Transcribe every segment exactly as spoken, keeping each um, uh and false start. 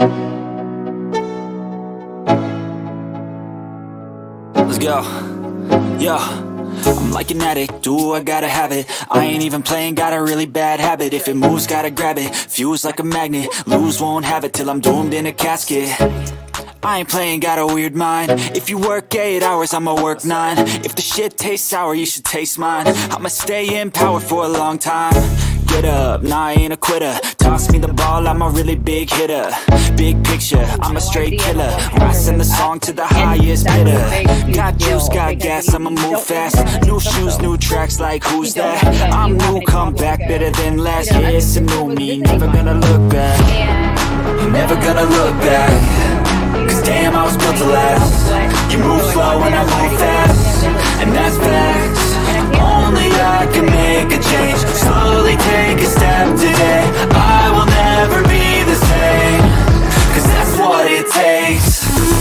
Let's go. Yo, I'm like an addict, do I gotta have it. I ain't even playing, got a really bad habit. If it moves, gotta grab it, fuse like a magnet. Lose, won't have it till I'm doomed in a casket. I ain't playing, got a weird mind. If you work eight hours, I'ma work nine. If the shit tastes sour, you should taste mine. I'ma stay in power for a long time. Get up, nah, I ain't a quitter. Toss me the ball, I'm a really big hitter. Big picture, I'm a straight killer. Rising the song to the highest bidder. Got juice, got gas, I'ma move fast. New shoes, new tracks, like who's that? I'm new, come back, better than last. Yeah, it's a new me, never gonna look back. Never gonna look back. Cause damn, I was built to last. You move slow and I move fast, and that's facts. Only I can make a change. Slowly take a step today. I will never be the same. Cause that's what it takes.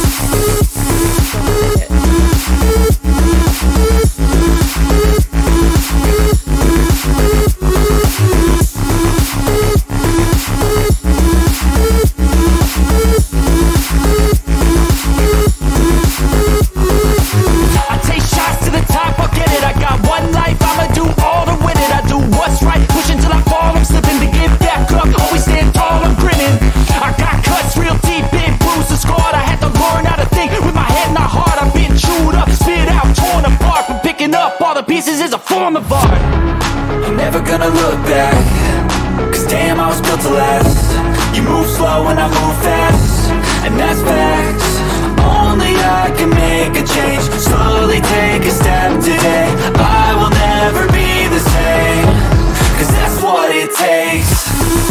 Pieces is a form of art. I'm never gonna look back. Cause damn, I was built to last. You move slow and I move fast, and that's facts. Only I can make a change. Slowly take a step today. I will never be the same. Cause that's what it takes.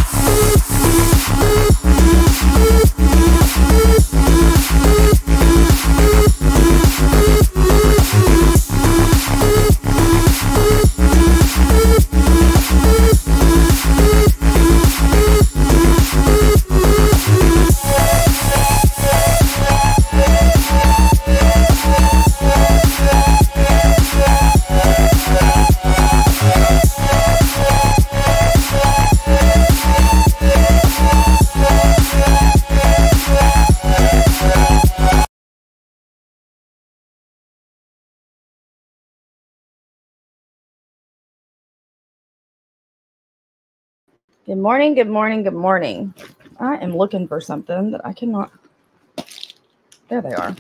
Good morning, good morning, good morning. I am looking for something that I cannot. There they are.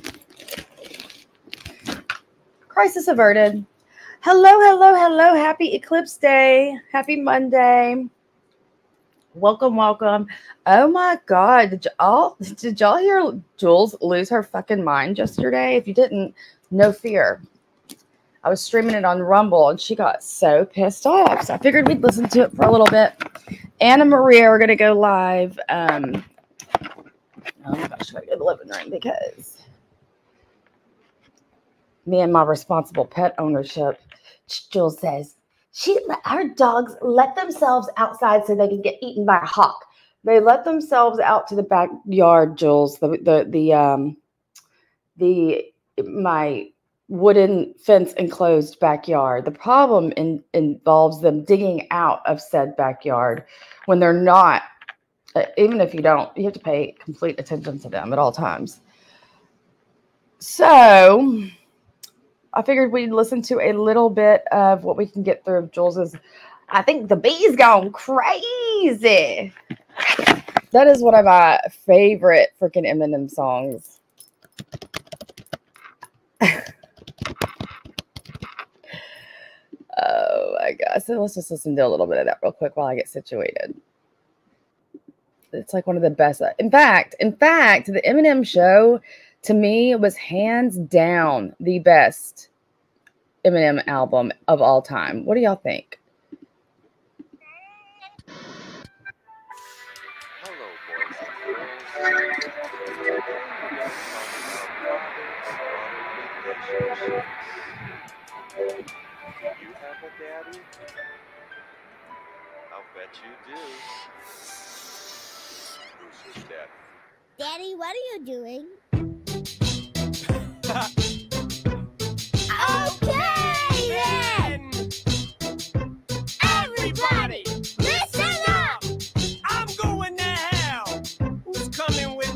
Crisis averted. Hello, hello, hello. Happy Eclipse Day. Happy Monday. Welcome, welcome. Oh my God. Did y'all, did y'all hear Jules lose her fucking mind yesterday? If you didn't, no fear. I was streaming it on Rumble and she got so pissed off. So I figured we'd listen to it for a little bit. Anna Maria are going to go live. Um, oh my gosh, I got to go to the living room because me and my responsible pet ownership, Jules says, she our dogs let themselves outside so they can get eaten by a hawk. They let themselves out to the backyard, Jules. The the the um the my wooden fence enclosed backyard. The problem in, involves them digging out of said backyard when they're not. Uh, even if you don't, you have to pay complete attention to them at all times. So I figured we'd listen to a little bit of what we can get through of Jules's. I think the bee's gone crazy. That is one of my favorite freaking Eminem songs. Oh my gosh. So let's just listen to a little bit of that real quick while I get situated. It's like one of the best. In fact, in fact, the Eminem show to me was hands down the best Eminem album of all time. What do y'all think? Hello, boys and girls. Do you have a daddy? I'll bet you do. Who's his daddy? Daddy, what are you doing? Okay, then! Everybody, listen up! I'm going to hell. Who's coming with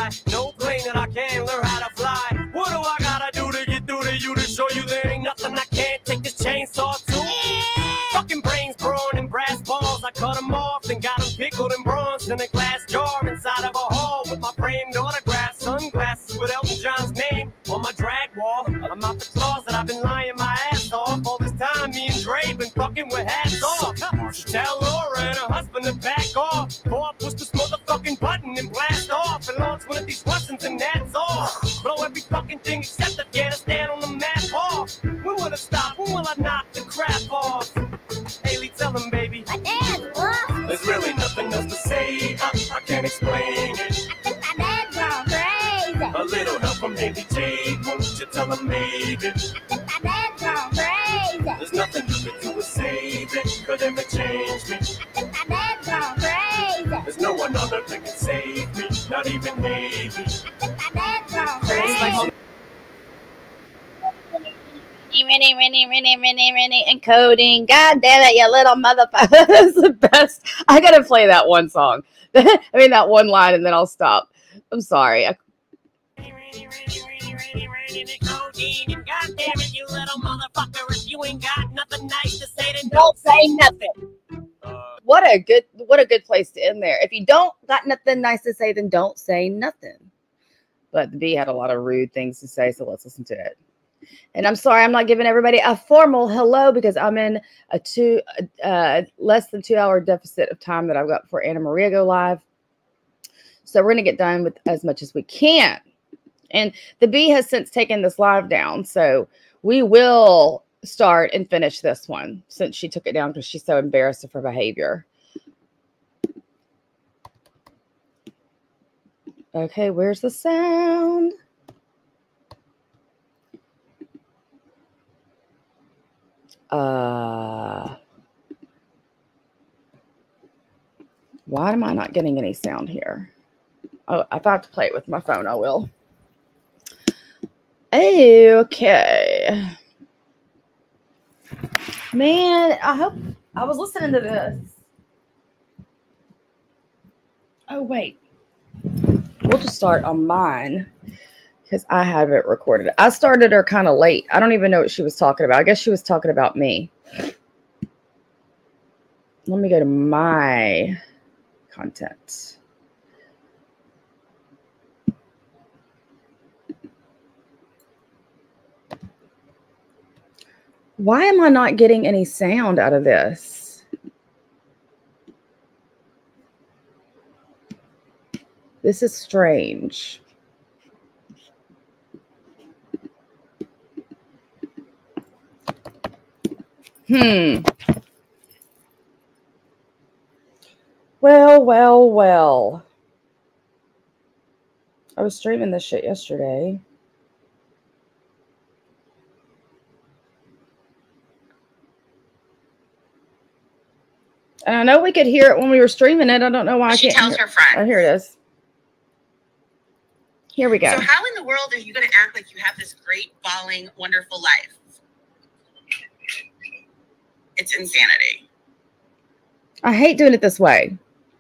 sky. No plane that I can't learn how to fly. What do I gotta do to get through to you to show you there ain't nothing I can't take this chainsaw to? Fucking brains brawn and brass balls. I cut them off and got them pickled and bronzed in a glass jar inside of a hall with my framed autograph. Sunglasses with Elton John's name on my drag wall. I'm out the closet, I've been lying my ass off. All this time, me and Dre been fucking with hats off. So tell Laura and her husband to back off. Before I push this motherfucking button and blast off and launch one of these Russians and that's all. Blow every fucking thing except Afghanistan on the map off. When will it stop? When will I knock the crap off? Haley, tell them, baby. My dad's off. There's really nothing else to say. I, I can't explain it. I think my dad's gone crazy. A little help from Haley Jade. Won't you tell them maybe? I think my dad's gone crazy. There's nothing you can do to save it. Could ever change me. I think my dad's gone crazy. There's no one other that can save me. Not even maybe. I think my dad's gone crazy. Rennie, Rennie, Rennie, Rennie, Rennie, encoding. God damn it, you little motherfucker. That's the best. I gotta play that one song. I mean, that one line, and then I'll stop. I'm sorry. I- God damn it, you little motherfucker. If you ain't got nothing nice to say, then Don't say nothing. What a good, what a good place to end there. If you don't got nothing nice to say, then don't say nothing. But the B had a lot of rude things to say, so let's listen to it. And I'm sorry, I'm not giving everybody a formal hello because I'm in a two, uh, less than two hour deficit of time that I've got before Anna Maria go live. So we're going to get done with as much as we can. And the B has since taken this live down. So we will start and finish this one since she took it down because she's so embarrassed of her behavior. Okay, where's the sound? Uh, why am I not getting any sound here? Oh, if I have to play it with my phone, I will. Okay. Man, I hope I was listening to this. Oh, wait. We'll just start on mine because I have it recorded. I started her kind of late. I don't even know what she was talking about. I guess she was talking about me. Let me go to my content. Why am I not getting any sound out of this? This is strange. Hmm. Well, well, well. I was streaming this shit yesterday. And I know we could hear it when we were streaming it. I don't know why I She can't tells hear her friends. Oh, here it is. Here we go. So how in the world are you going to act like you have this great, balling, wonderful life? It's insanity. I hate doing it this way.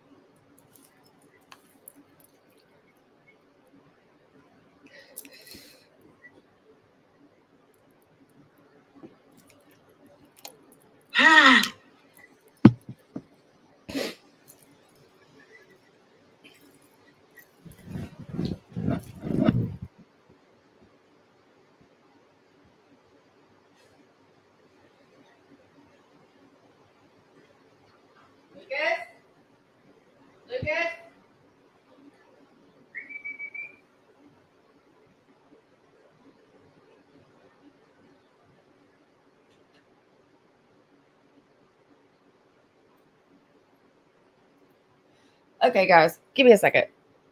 Okay, guys, give me a second.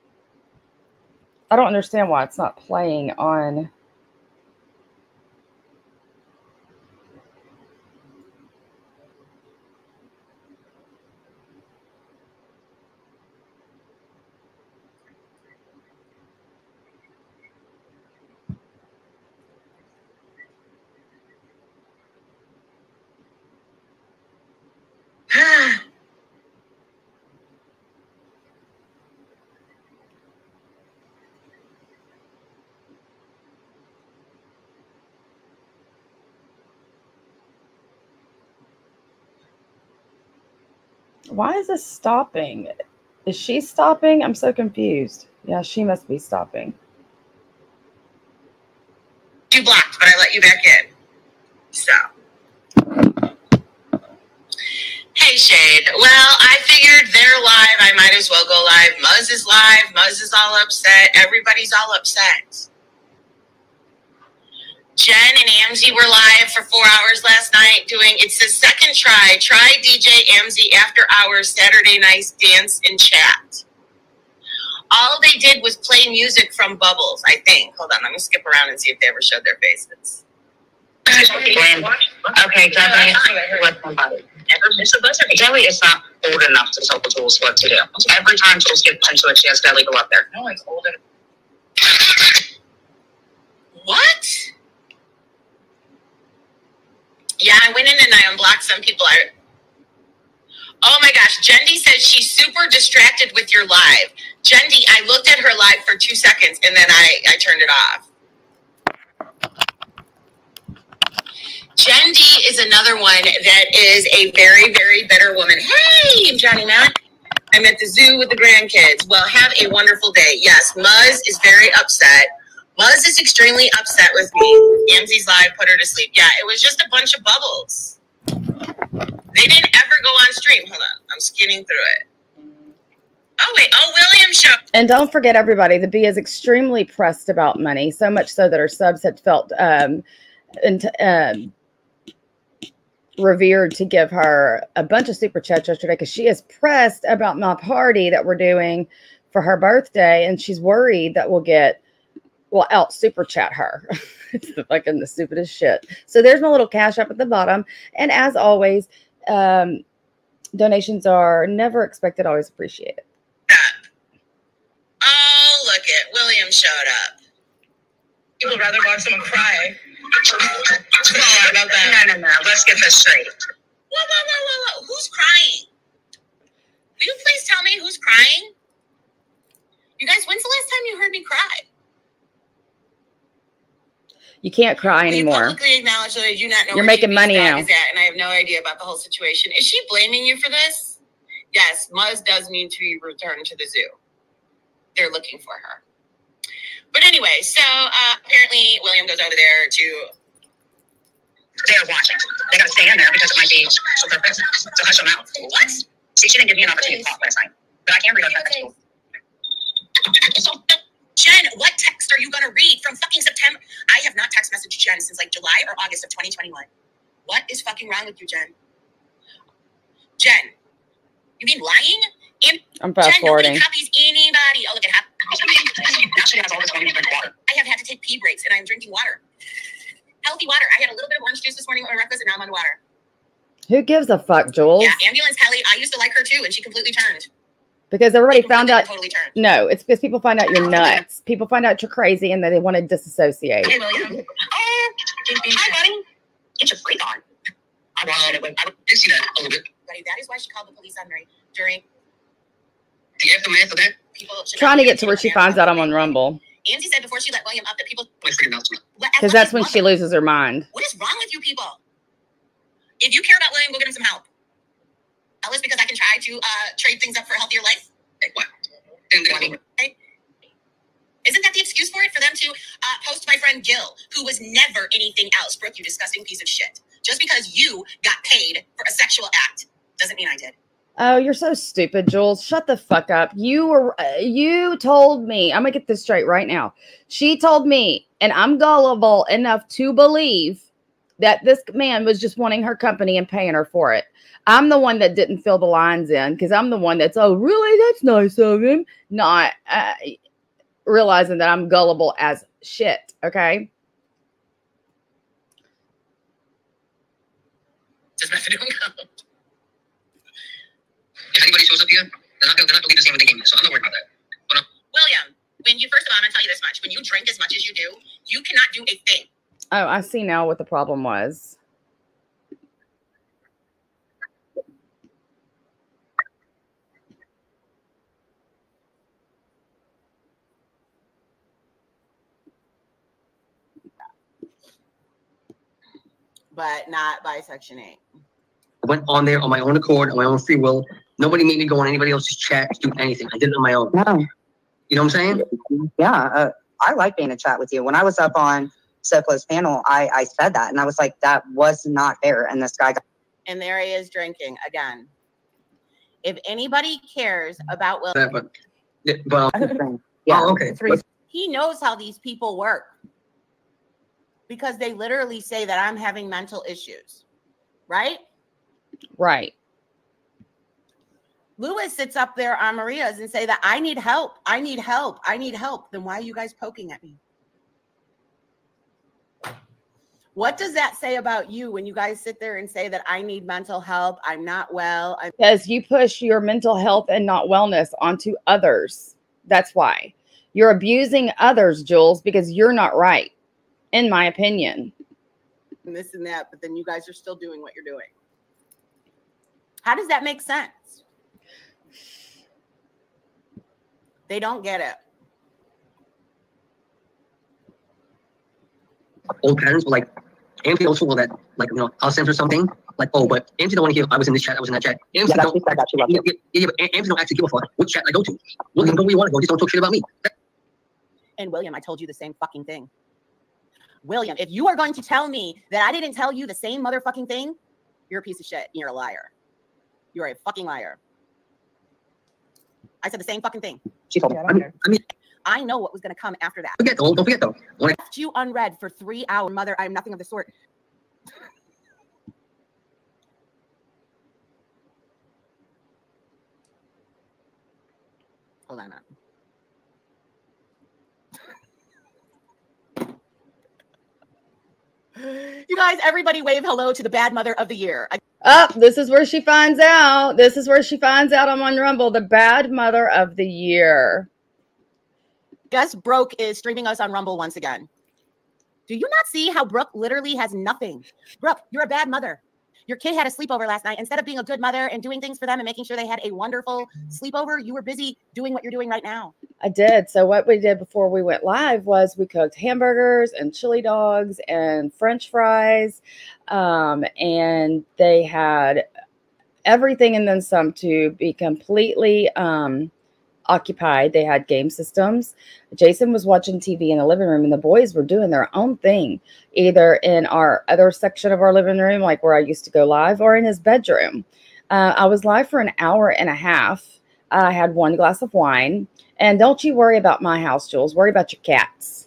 I don't understand why it's not playing on. Why is this stopping? Is she stopping? I'm so confused. Yeah, she must be stopping. You blocked, but I let you back in. So. Hey, Shade. Well, I figured they're live. I might as well go live. Muzz is live. Muzz is all upset. Everybody's all upset. Jen and Amzy were live for four hours last night doing, it's the second try. Try D J Amzy After Hours Saturday Night Dance and Chat. All they did was play music from Bubbles, I think. Hold on, I'm going to skip around and see if they ever showed their faces. Okay, definitely. Never miss a buzzer. Jelly is not old enough to tell the Jules what to do. Every time Jules gets into it, she has Jelly go up there. No, it's old enough. What? Yeah, I went in and I unblocked some people. I, oh my gosh, Jendi says she's super distracted with your live. Jendi, I looked at her live for two seconds and then I, I turned it off. Jendi is another one that is a very, very bitter woman. Hey, I'm Johnny Matt. I'm at the zoo with the grandkids. Well, have a wonderful day. Yes, Muzz is very upset. Muzz is extremely upset with me. Amzy's live put her to sleep. Yeah, it was just a bunch of bubbles. They didn't ever go on stream. Hold on. I'm skinning through it. Oh, wait. Oh, William show. And don't forget, everybody, the Bee is extremely pressed about money, so much so that her subs had felt um, and, um, revered to give her a bunch of super chats yesterday because she is pressed about my party that we're doing for her birthday, and she's worried that we'll get Well, out super chat her. It's the fucking the stupidest shit. So there's my little cash up at the bottom. And as always, um, donations are never expected, always appreciated. Oh, look it. William showed up. People would rather watch someone cry. Oh, about that. No, no, no. Let's get this straight. Whoa, whoa, whoa, whoa, whoa. Who's crying? Will you please tell me who's crying? You guys, when's the last time you heard me cry? You can't cry anymore. You publicly acknowledge that I do not know You're where making money now. Is at, and I have no idea about the whole situation. Is she blaming you for this? Yes, Muzz does need to be returned to the zoo. They're looking for her. But anyway, so uh, apparently William goes over there to. They're watching. They gotta stay in there because it might be so purpose. So hush them out. What? See, she didn't give me an opportunity to talk last night, but I can read her text. So, Jen, what text are you gonna read from fucking September? I have not text messaged Jen since like July or August of twenty twenty-one. What is fucking wrong with you, Jen? Jen, you mean lying? In I'm fast Jen, forwarding. nobody copies anybody. Oh, look, it happened. Now she has all this money to drink water. I have had to take pee breaks, and I'm drinking water. Healthy water. I had a little bit of orange juice this morning with my breakfast, and now I'm on water. Who gives a fuck, Jules? Yeah, Ambulance Kelly. I used to like her too, and she completely turned. Because everybody People found really out. Totally turned. No, it's because people find out you're nuts. People find out you're crazy, and then they want to disassociate. Hey, William. Oh, hi, buddy. Get your freak on. I watched it. I did see that a little bit. Buddy, that is why she called the police on Mary during the aftermath of that. People Trying to get to where she finds out I'm on Rumble. Angie said before she let William up that people. Because that's when she loses her mind. What is wrong with you people? If you care about William, go get him some help. Ellis, because I can try to uh, trade things up for a healthier life. What? Right? Isn't that the excuse for it? For them to uh, post my friend Gil, who was never anything else. Brooke, you disgusting piece of shit. Just because you got paid for a sexual act doesn't mean I did. Oh, you're so stupid, Jules. Shut the fuck up. You were, uh, you told me, I'm gonna get this straight right now. She told me, and I'm gullible enough to believe that this man was just wanting her company and paying her for it. I'm the one that didn't fill the lines in because I'm the one that's, oh, really? That's nice of him. Not uh, realizing that I'm gullible as shit, okay? Does nothing count. If anybody shows up here, they're not going to believe the same when they gave me, so I'm not worried about that. But, uh, William, when you, first of all, I'm going to tell you this much. When you drink as much as you do, you cannot do a thing. Oh, I see now what the problem was. But not by Section eight. I went on there on my own accord, on my own free will, Nobody made me go on anybody else's chat, do anything. I did it on my own. No. You know what I'm saying? Yeah. Uh, I like being in a chat with you. When I was up on Soplo's panel, I, I said that, and I was like, that was not fair. And this guy got. And there he is drinking again. If anybody cares about Will, That, but, yeah, but Yeah. oh, okay. Three. But, he knows how these people work. Because they literally say that I'm having mental issues. Right? Right. Lewis sits up there on Maria's and say that I need help. I need help. I need help. Then why are you guys poking at me? What does that say about you when you guys sit there and say that I need mental help? I'm not well. I'm Because you push your mental health and not wellness onto others. That's why. You're abusing others, Jules, because you're not right, in my opinion. and this and that, but then you guys are still doing what you're doing. How does that make sense? They don't get it. Old parents were like, Anthony also will that, like, you know, I'll send her something. Like, oh, but Anthony don't want to hear, I was in this chat, I was in that chat. Anthony Yeah, don't, she said that, she loved yeah, it. yeah, yeah, but Anthony don't actually give a fuck what chat I go to. Look, and go where you want to go, just don't talk shit about me. And William, I told you the same fucking thing. William, if you are going to tell me that I didn't tell you the same motherfucking thing, you're a piece of shit. You're a liar. You're a fucking liar. I said the same fucking thing. She told me. I mean, I mean, I know what was going to come after that. forget though, don't forget though. When I, Left you unread for three hours. Mother, I am nothing of the sort. Hold on a minute. You guys, everybody wave hello to the bad mother of the year. I- Oh, this is where she finds out. This is where she finds out I'm on Rumble, the bad mother of the year. Gus Broke is streaming us on Rumble once again. Do you not see how Brooke literally has nothing? Brooke, you're a bad mother. Your kid had a sleepover last night. Instead of being a good mother and doing things for them and making sure they had a wonderful sleepover, you were busy doing what you're doing right now. I did. So what we did before we went live was we cooked hamburgers and chili dogs and French fries. Um, and they had everything and then some to be completely um, occupied. They had game systems. Jason was watching T V in the living room and the boys were doing their own thing, either in our other section of our living room, like where I used to go live, or in his bedroom. Uh, I was live for an hour and a half. I had one glass of wine. And don't you worry about my house, Jules. Worry about your cats.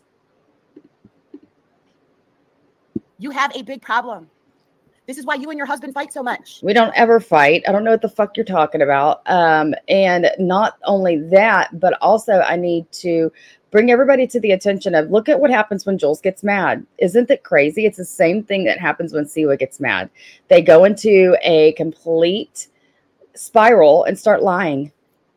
You have a big problem. This is why you and your husband fight so much. We don't ever fight. I don't know what the fuck you're talking about. Um, and not only that, but also I need to bring everybody to the attention of, look at what happens when Jules gets mad. Isn't that crazy? It's the same thing that happens when Siwa gets mad. They go into a complete spiral and start lying.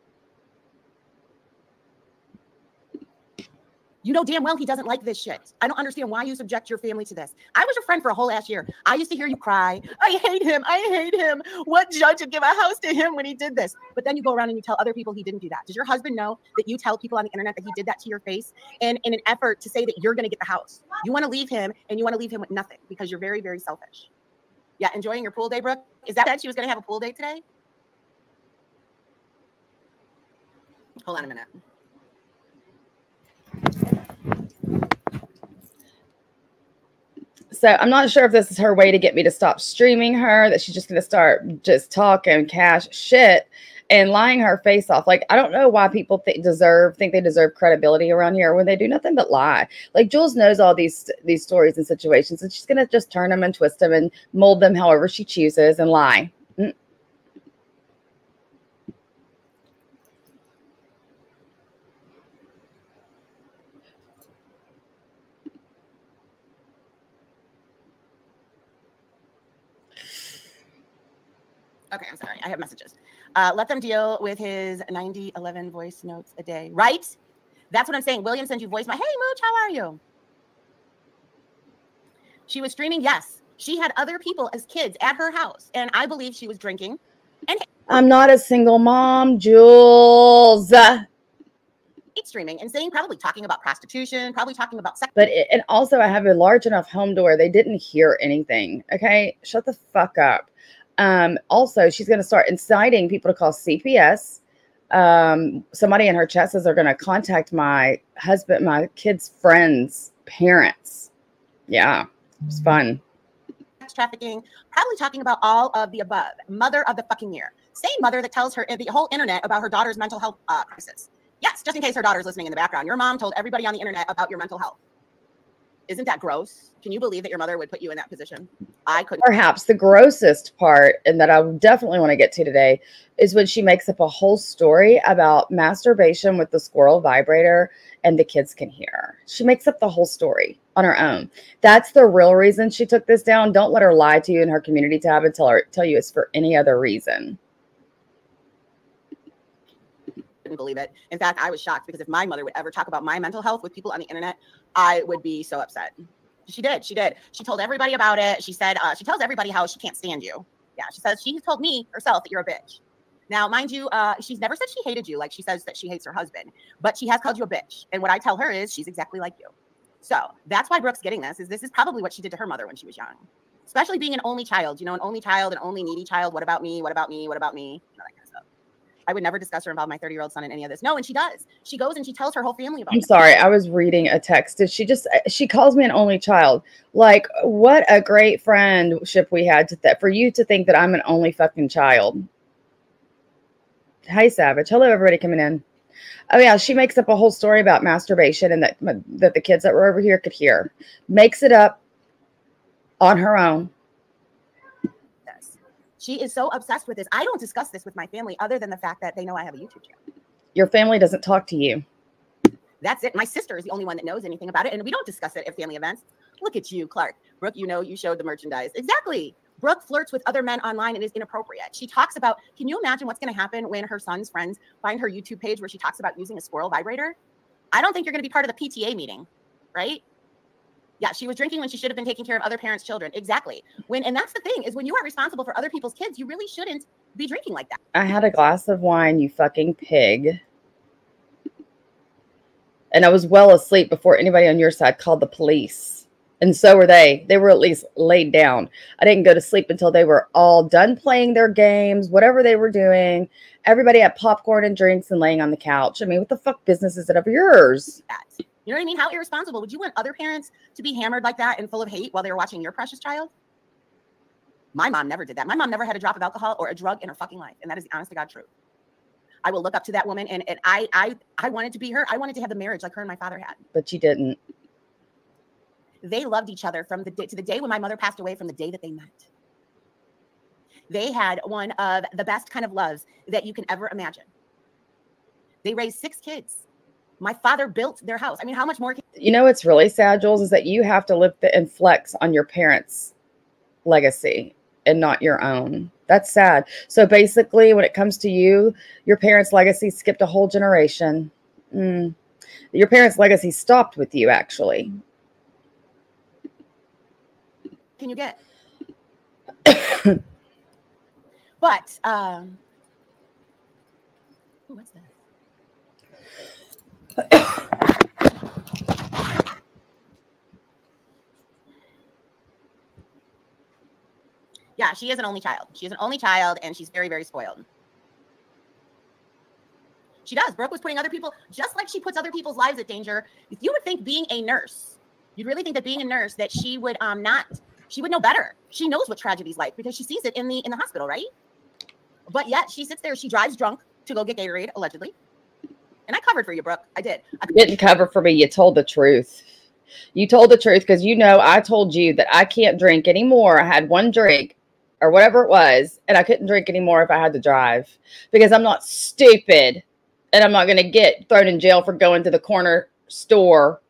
You know damn well he doesn't like this shit. I don't understand why you subject your family to this. I was your friend for a whole ass year. I used to hear you cry. I hate him. I hate him. What judge would give a house to him when he did this? But then you go around and you tell other people he didn't do that. Does your husband know that you tell people on the internet that he did that to your face? And in an effort to say that you're going to get the house, you want to leave him and you want to leave him with nothing because you're very, very selfish. Yeah, enjoying your pool day, Brooke? Is that that she was going to have a pool day today? Hold on a minute. So I'm not sure if this is her way to get me to stop streaming her, that she's just going to start just talking cash shit and lying her face off. Like, I don't know why people think deserve think they deserve credibility around here when they do nothing but lie. Like, Jules knows all these these stories and situations, and she's going to just turn them and twist them and mold them however she chooses and lie. Mm. Okay, I'm sorry. I have messages. Uh, let them deal with his ninety eleven voice notes a day, right? That's what I'm saying. William sends you voice. My, hey, Mooch, how are you? She was streaming. Yes. She had other people as kids at her house, and I believe she was drinking. And I'm not a single mom, Jules. streaming and saying, probably talking about prostitution, probably talking about sex. But it, and also I have a large enough home to where they didn't hear anything. Okay, shut the fuck up. Um, also, she's going to start inciting people to call C P S. Um, somebody in her chat says they're going to contact my husband, my kids' friends' parents. Yeah, it's fun. Trafficking, probably talking about all of the above. Mother of the fucking year. Same mother that tells her the whole internet about her daughter's mental health uh, crisis. Yes, just in case her daughter's listening in the background. Your mom told everybody on the internet about your mental health. Isn't that gross? Can you believe that your mother would put you in that position? I couldn't. Perhaps the grossest part, and that I definitely want to get to today, is when she makes up a whole story about masturbation with the squirrel vibrator and the kids can hear. She makes up the whole story on her own. That's the real reason she took this down. Don't let her lie to you in her community tab and tell her tell you it's for any other reason. Couldn't believe it. In fact, I was shocked because if my mother would ever talk about my mental health with people on the internet, I would be so upset. She did. She did. She told everybody about it. She said, uh, she tells everybody how she can't stand you. Yeah. She says, she told me herself that you're a bitch. Now, mind you, uh, she's never said she hated you. Like she says that she hates her husband, but she has called you a bitch. And what I tell her is she's exactly like you. So that's why Brooke's getting this, is this is probably what she did to her mother when she was young, especially being an only child, you know, an only child, an only needy child. What about me? What about me? What about me? You know, that kind of stuff. I would never discuss or involve my thirty year old son in any of this. No. And she does. She goes and she tells her whole family about it. I'm sorry. I was reading a text. Did she just, she calls me an only child. Like, what a great friendship we had to that for you to think that I'm an only fucking child. Hi, Savage. Hello, everybody coming in. Oh, yeah. She makes up a whole story about masturbation and that, that the kids that were over here could hear. Makes it up on her own. She is so obsessed with this. I don't discuss this with my family other than the fact that they know I have a YouTube channel. Your family doesn't talk to you. That's it. My sister is the only one that knows anything about it. And we don't discuss it at family events. Look at you, Clark. Brooke, you know, you showed the merchandise. Exactly. Brooke flirts with other men online and is inappropriate. She talks about, can you imagine what's going to happen when her son's friends find her YouTube page where she talks about using a squirrel vibrator? I don't think you're going to be part of the P T A meeting, right? Yeah, she was drinking when she should have been taking care of other parents' children. Exactly. When and that's the thing, is when you are responsible for other people's kids, you really shouldn't be drinking like that. I had a glass of wine, you fucking pig. And I was well asleep before anybody on your side called the police. And so were they. They were at least laid down. I didn't go to sleep until they were all done playing their games, whatever they were doing. Everybody had popcorn and drinks and laying on the couch. I mean, what the fuck business is it of yours? You know what I mean? How irresponsible. Would you want other parents to be hammered like that and full of hate while they were watching your precious child? My mom never did that. My mom never had a drop of alcohol or a drug in her fucking life. And that is the honest to God truth. I will look up to that woman. And, and I, I, I wanted to be her. I wanted to have the marriage like her and my father had. But you didn't. They loved each other from the day to the day when my mother passed away, from the day that they met. They had one of the best kind of loves that you can ever imagine. They raised six kids. My father built their house. I mean, how much more? Can- you know, what's really sad, Jules, is that you have to live and flex on your parents' legacy and not your own. That's sad. So basically, when it comes to you, your parents' legacy skipped a whole generation. Mm. Your parents' legacy stopped with you, actually. Can you get? But, um, ooh, what's that? Yeah, she is an only child. She is an only child, and she's very, very spoiled. She does. Brooke was putting other people, just like she puts other people's lives at danger. If you would think being a nurse, you'd really think that being a nurse, that she would um not, she would know better. She knows what tragedy's like because she sees it in the in the hospital, right? But yet she sits there, she drives drunk to go get Gatorade, allegedly. And I covered for you, Brooke. I did. I didn't cover for me. You told the truth. You told the truth because, you know, I told you that I can't drink anymore. I had one drink or whatever it was, and I couldn't drink anymore if I had to drive because I'm not stupid and I'm not going to get thrown in jail for going to the corner store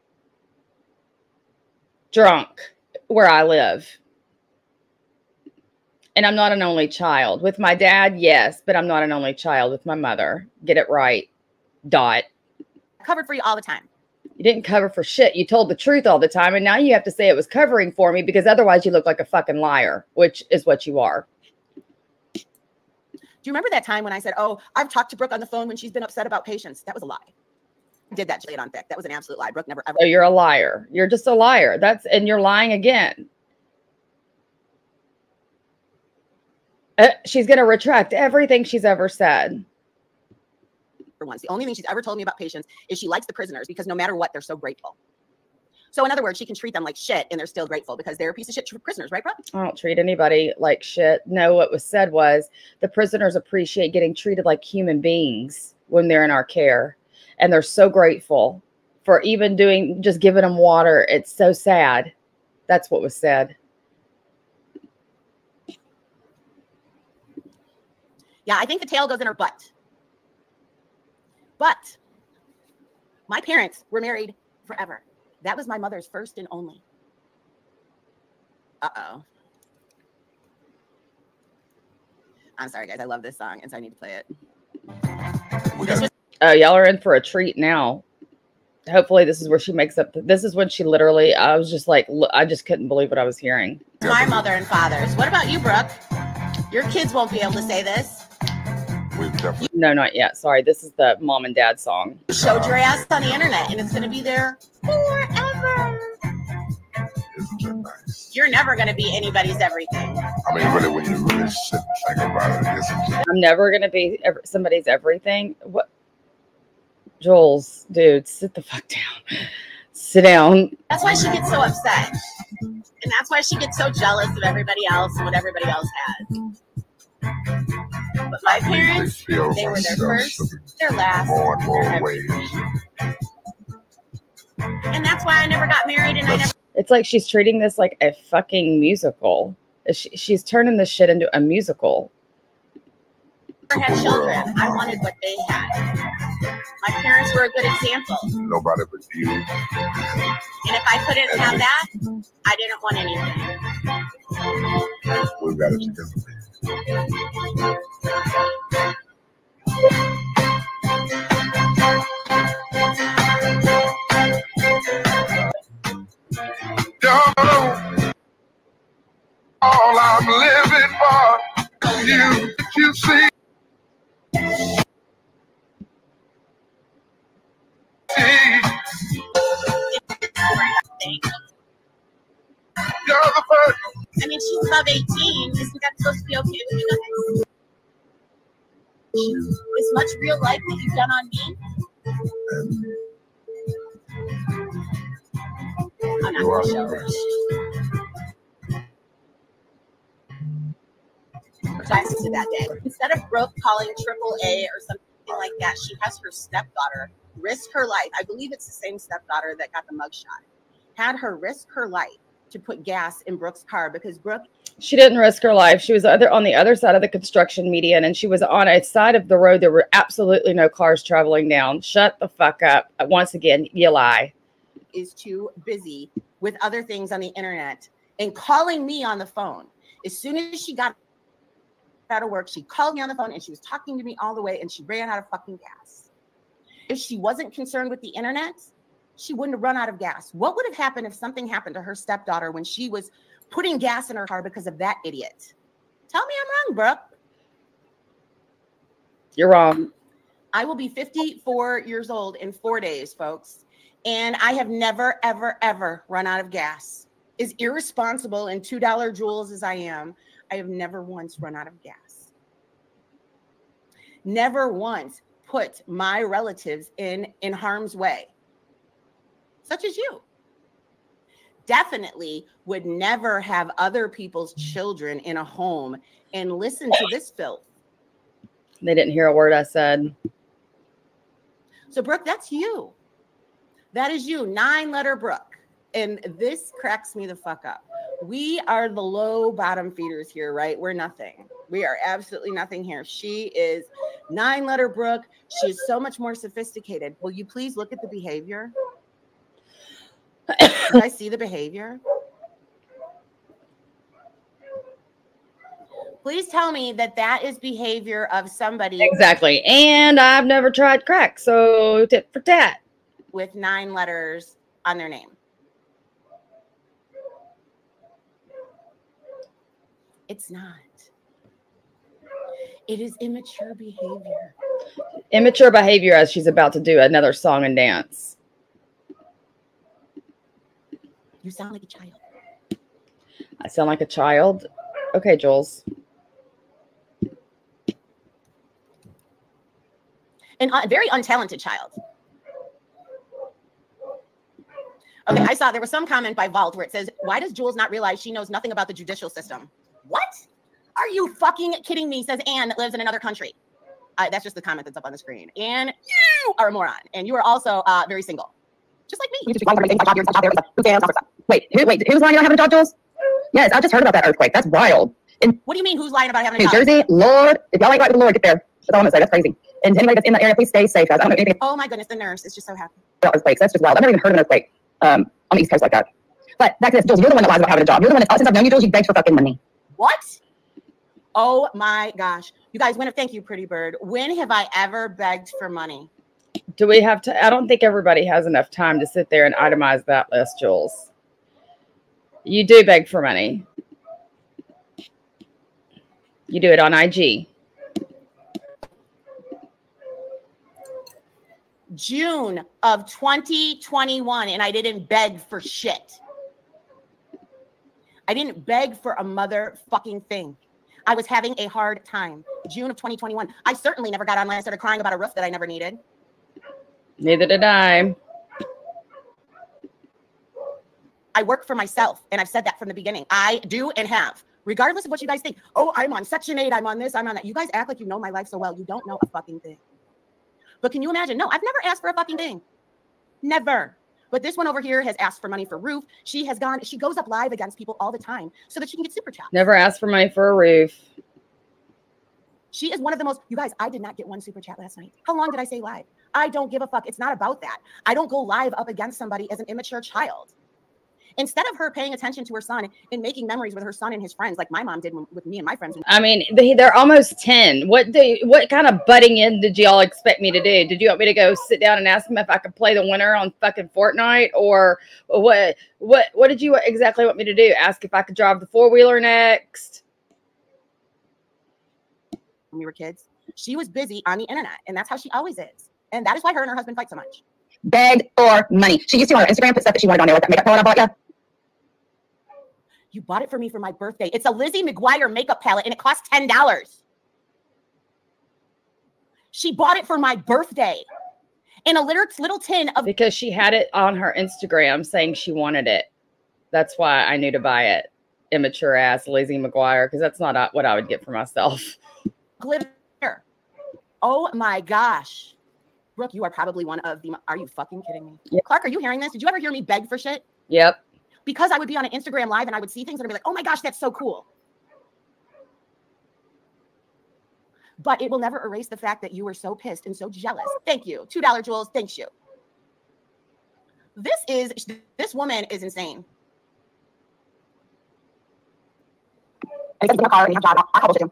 drunk where I live. And I'm not an only child. With my dad, yes, but I'm not an only child with my mother. Get it right. Dot. Covered for you all the time. You didn't cover for shit. You told the truth all the time. And now you have to say it was covering for me because otherwise you look like a fucking liar, which is what you are. Do you remember that time when I said, oh, I've talked to Brooke on the phone when she's been upset about patients? That was a lie. I did that, Jade on thick. That was an absolute lie. Brooke never ever. So you're a liar. You're just a liar. That's, and you're lying again. Uh, she's going to retract everything she's ever said. For once, the only thing she's ever told me about patients is she likes the prisoners because no matter what, they're so grateful. So in other words, she can treat them like shit and they're still grateful because they're a piece of shit prisoners, right, bro? I don't treat anybody like shit. No, what was said was the prisoners appreciate getting treated like human beings when they're in our care. And they're so grateful for even doing, just giving them water. It's so sad. That's what was said. Yeah, I think the tail goes in her butt. But my parents were married forever. That was my mother's first and only. Uh-oh. I'm sorry, guys. I love this song, and so I need to play it. Oh, uh, y'all are in for a treat now. Hopefully, this is where she makes up. This is when she literally, I was just like, I just couldn't believe what I was hearing. My mother and father's. What about you, Brooke? Your kids won't be able to say this. No, not yet. Sorry. This is the mom and dad song. You showed your ass on the internet, and it's going to be there forever. You're never going to be anybody's everything. I mean, really, when you really sit and think about it, it's I'm never going to be ever, somebody's everything. What? Jules, dude, sit the fuck down. Sit down. That's why she gets so upset. And that's why she gets so jealous of everybody else and what everybody else has. But my parents, they were their first, their last, their everything. And that's why I never got married and I never... It's like she's treating this like a fucking musical. She, she's turning this shit into a musical. Had children. I wanted what they had. My parents were a good example. Nobody but you. And if I couldn't have that, I didn't want anything. We got it together. All I'm living for, you, you see. You're the first. I mean, she's above eighteen. Isn't that supposed to be okay with you guys? As much real life that you've done on me. I'm not going to show her. Guys, to that day. Instead of Brooke calling triple A or something like that, she has her stepdaughter risk her life. I believe it's the same stepdaughter that got the mugshot. Had her risk her life to put gas in Brooke's car because Brooke... She didn't risk her life. She was other on the other side of the construction median, and she was on a side of the road. There were absolutely no cars traveling down. Shut the fuck up. Once again, you lie. Is too busy with other things on the internet and calling me on the phone. As soon as she got out of work, she called me on the phone and she was talking to me all the way and she ran out of fucking gas. If she wasn't concerned with the internet, she wouldn't have run out of gas. What would have happened if something happened to her stepdaughter when she was putting gas in her car because of that idiot? Tell me I'm wrong, Brooke. You're wrong. I will be fifty-four years old in four days, folks. And I have never, ever, ever run out of gas. As irresponsible and two dollar Jules as I am, I have never once run out of gas. Never once put my relatives in, in harm's way, such as you. Definitely would never have other people's children in a home and listen to this filth. They didn't hear a word I said. So, Brooke, that's you. That is you, nine-letter Brooke. And this cracks me the fuck up. We are the low bottom feeders here, right? We're nothing. We are absolutely nothing here. She is nine-letter Brooke. She is so much more sophisticated. Will you please look at the behavior? Did I see the behavior? Please tell me that that is behavior of somebody. Exactly. And I've never tried crack, so tit for tat. With nine letters on their name. It's not. It is immature behavior. Immature behavior as she's about to do another song and dance. You sound like a child. I sound like a child? Okay, Jules. An uh, very untalented child. Okay, I saw there was some comment by Vault where it says, why does Jules not realize she knows nothing about the judicial system? What? Are you fucking kidding me? Says Anne that lives in another country. Uh, that's just the comment that's up on the screen. And you are a moron. And you are also uh, very single. Just like me. Wait, who, wait, who's lying about having a job, Jules? Yes, I just heard about that earthquake. That's wild. In What do you mean who's lying about having a New job? Jersey, Lord, if y'all ain't right with the Lord, get there. That's all I'm gonna say. That's crazy. And anybody that's in that area, please stay safe, guys. I don't know anything Oh my goodness, the nurse is just so happy. about earthquakes. That's just wild. I've never even heard of an earthquake um, on the East Coast like that. But back to this, Jules, you're the one that lies about having a job. You're the one that, since I've known you, Jules, you begged for fucking money. What? Oh my gosh. You guys, when, thank you, Pretty Bird. When have I ever begged for money? Do we have to? I don't think everybody has enough time to sit there and itemize that list, Jules. You do beg for money. You do it on I G. June of twenty twenty-one, and I didn't beg for shit. I didn't beg for a motherfucking thing. I was having a hard time. June of twenty twenty-one. I certainly never got online and started crying about a roof that I never needed. Neither did I. I work for myself, and I've said that from the beginning. I do and have, regardless of what you guys think. Oh, I'm on Section eight. I'm on this. I'm on that. You guys act like you know my life so well. You don't know a fucking thing. But can you imagine? No, I've never asked for a fucking thing. Never. But this one over here has asked for money for roof. She has gone, she goes up live against people all the time so that she can get super chats. Never asked for money for a roof. She is one of the most, you guys, I did not get one super chat last night. How long did I say live? I don't give a fuck. It's not about that. I don't go live up against somebody as an immature child. Instead of her paying attention to her son and making memories with her son and his friends, like my mom did with me and my friends. I mean, they, they're almost ten. What do, what kind of butting in did y'all expect me to do? Did you want me to go sit down and ask them if I could play the winner on fucking Fortnite, or what? What? What did you exactly want me to do? Ask if I could drive the four wheeler next? When we were kids, she was busy on the internet, and that's how she always is, and that is why her and her husband fight so much. Begged for money. She used to on her Instagram put stuff that she wanted on there, like that makeup palette I bought you. You bought it for me for my birthday. It's a Lizzie McGuire makeup palette, and it costs ten dollars. She bought it for my birthday in a little, little tin of... Because she had it on her Instagram saying she wanted it. That's why I knew to buy it. Immature ass Lizzie McGuire, because that's not what I would get for myself. Glitter. Oh my gosh. Brooke, you are probably one of the... Are you fucking kidding me? Yep. Clark, are you hearing this? Did you ever hear me beg for shit? Yep. Because I would be on an Instagram live and I would see things and I'd be like, oh my gosh, that's so cool. But it will never erase the fact that you were so pissed and so jealous. Thank you. two dollar Jules. Thanks you. This is, this woman is insane. And he said, car and you have a job. I'll publish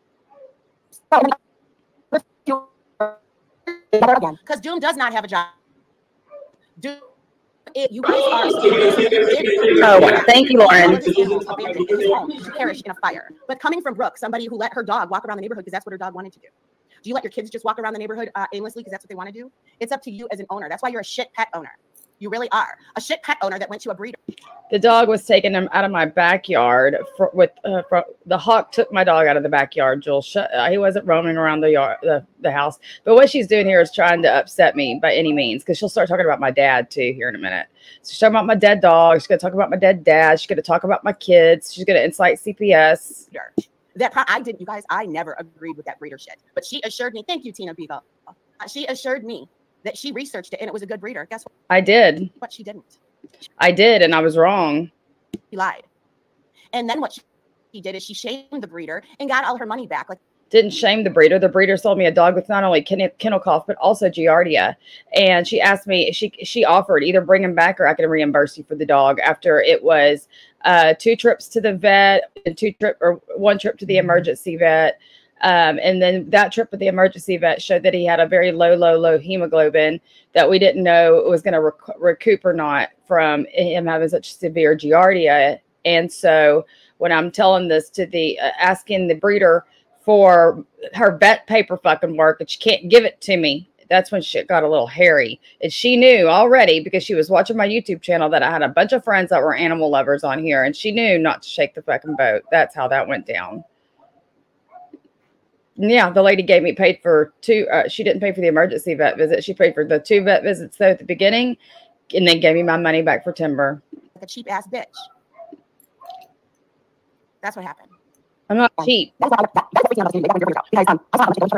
him. Because Doom does not have a job. Doom. It, you guys are oh, thank you, Lauren. To perish in a fire. But coming from Brooke, somebody who let her dog walk around the neighborhood because that's what her dog wanted to do. Do you let your kids just walk around the neighborhood uh, aimlessly because that's what they want to do? It's up to you as an owner. That's why you're a shit pet owner. You really are a shit pet owner that went to a breeder. The dog was taking him out of my backyard. For, with uh, for, the hawk took my dog out of the backyard. Jules, shut, uh, he wasn't roaming around the yard, the, the house. But what she's doing here is trying to upset me by any means, because she'll start talking about my dad too here in a minute. So she's talking about my dead dog. She's going to talk about my dead dad. She's going to talk about my kids. She's going to incite C P S. That pro- I didn't, you guys. I never agreed with that breeder shit. But she assured me. Thank you, Tina Beagle. Uh, she assured me that she researched it and it was a good breeder. Guess what? I did. But she didn't. I did, and I was wrong. She lied. And then what she, she did is she shamed the breeder and got all her money back. Like, didn't shame the breeder. The breeder sold me a dog with not only ken- kennel cough, but also Giardia. And she asked me, she she offered either bring him back or I can reimburse you for the dog after it was uh, two trips to the vet and two trip or one trip to the emergency vet. Um, and then that trip with the emergency vet showed that he had a very low, low, low hemoglobin that we didn't know it was going to rec- recoup or not from him having such severe Giardia. And so when I'm telling this to the, uh, asking the breeder for her vet paper fucking work and she can't give it to me, that's when shit got a little hairy. And she knew already because she was watching my YouTube channel that I had a bunch of friends that were animal lovers on here, and she knew not to shake the fucking boat. That's how that went down. Yeah, the lady gave me paid for two. Uh, she didn't pay for the emergency vet visit. She paid for the two vet visits though at the beginning, and then gave me my money back for timber. Like a cheap ass bitch. That's what happened. I'm not cheap. That's what, that, that's what we know about you. Because um, I was not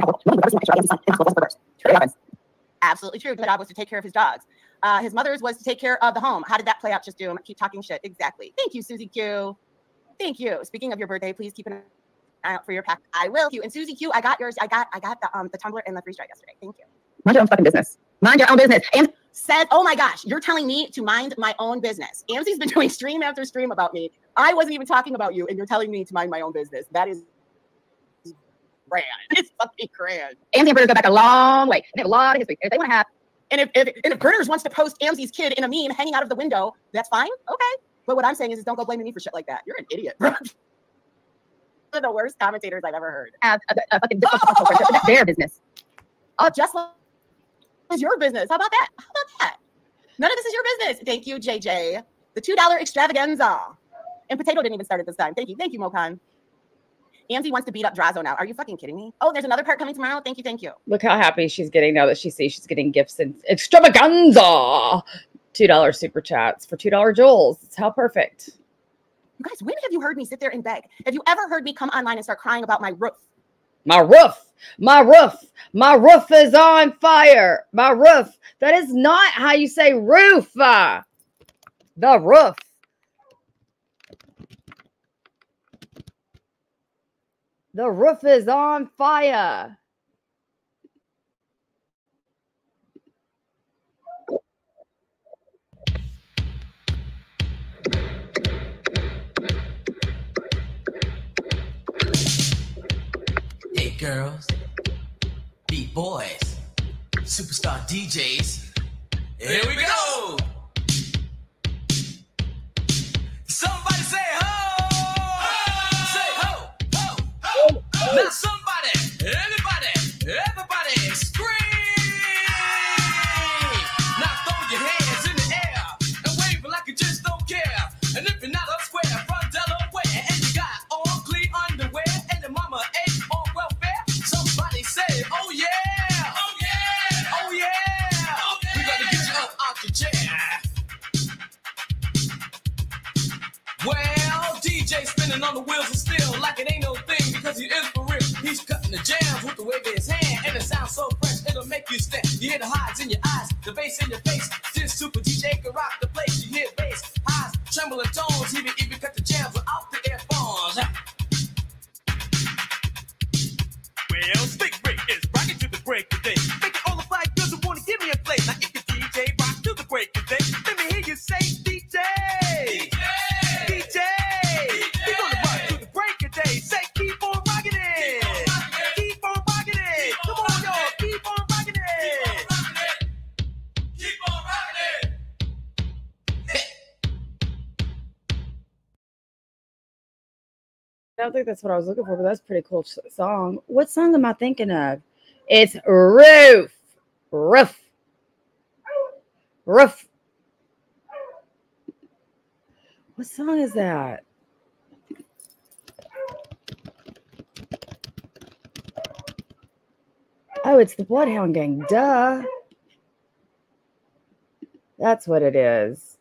much absolutely true. The job was to take care of his dogs. Uh, his mother's was to take care of the home. How did that play out? Just do keep talking shit. Exactly. Thank you, Susie Q. Thank you. Speaking of your birthday, please keep an eye out for your pack. I will. Q and Susie Q. I got yours. I got. I got the um the tumbler and the freeze dry yesterday. Thank you. Mind your own fucking business. Mind your own business. And said, oh my gosh, you're telling me to mind my own business. Amzi's been doing stream after stream about me. I wasn't even talking about you, and you're telling me to mind my own business. That is grand. It's fucking grand. Amzi and Britters go back a long way. They have a lot of history. If they want to have, and if if, and if Britters wants to post Amzi's kid in a meme hanging out of the window, that's fine. Okay. But what I'm saying is, is don't go blaming me for shit like that. You're an idiot, bro. One of the worst commentators I've ever heard. Have a, a fucking oh! That's their business. Oh, just like is your business. How about that? How about that? None of this is your business. Thank you, J J. The two dollar extravaganza. And Potato didn't even start at this time. Thank you. Thank you, Mokan. Amzi wants to beat up Drazo now. Are you fucking kidding me? Oh, there's another part coming tomorrow. Thank you. Thank you. Look how happy she's getting now that she sees she's getting gifts and extravaganza. two dollar super chats for two dollar Jules. It's how perfect. You guys, when have you heard me sit there and beg? Have you ever heard me come online and start crying about my roof? My roof, my roof, my roof is on fire. My roof. That is not how you say roof. Uh, the roof. The roof is on fire. Hey girls, beat boys, superstar D Js. Here we go. Somebody say ho! Ho! Say ho! Ho! Ho! Ho! Now somebody, everybody, everybody scream! Now throw your hands in the air and wave like you just don't care. And if you're not up square from Delaware and you got on clean underwear and your mama ain't on welfare, somebody say, oh yeah! Oh yeah! Oh yeah! Oh, yeah. We gotta get you up out your chair. Well, D J spinning on the wheels of steel like it ain't no thing because he is for real. He's cutting the jams with the wave of his hand, and it sounds so fresh it'll make you stand. You hear the highs in your eyes, the bass in your face. This super D J can rock the place. You hear bass, highs, trembling tones. Even if you cut the jams without the earphones. Well, Stick Break is rocking to the break today. Make it all the fly girls who wanna give me a play. Now if the D J rock to the break today, let me hear you say D J. D J. D J. We're gonna rock to the break today. Say keep on rocking it. Keep on rocking it. Come on, y'all. Keep on rocking it. Keep on rocking it. I don't think that's what I was looking for, but that's a pretty cool song. What song am I thinking of? It's Roof. Roof. Roof. What song is that? Oh, it's the Bloodhound Gang. Duh. That's what it is.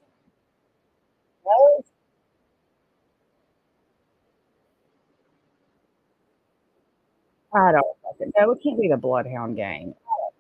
I don't fucking know. It can't be the Bloodhound Gang.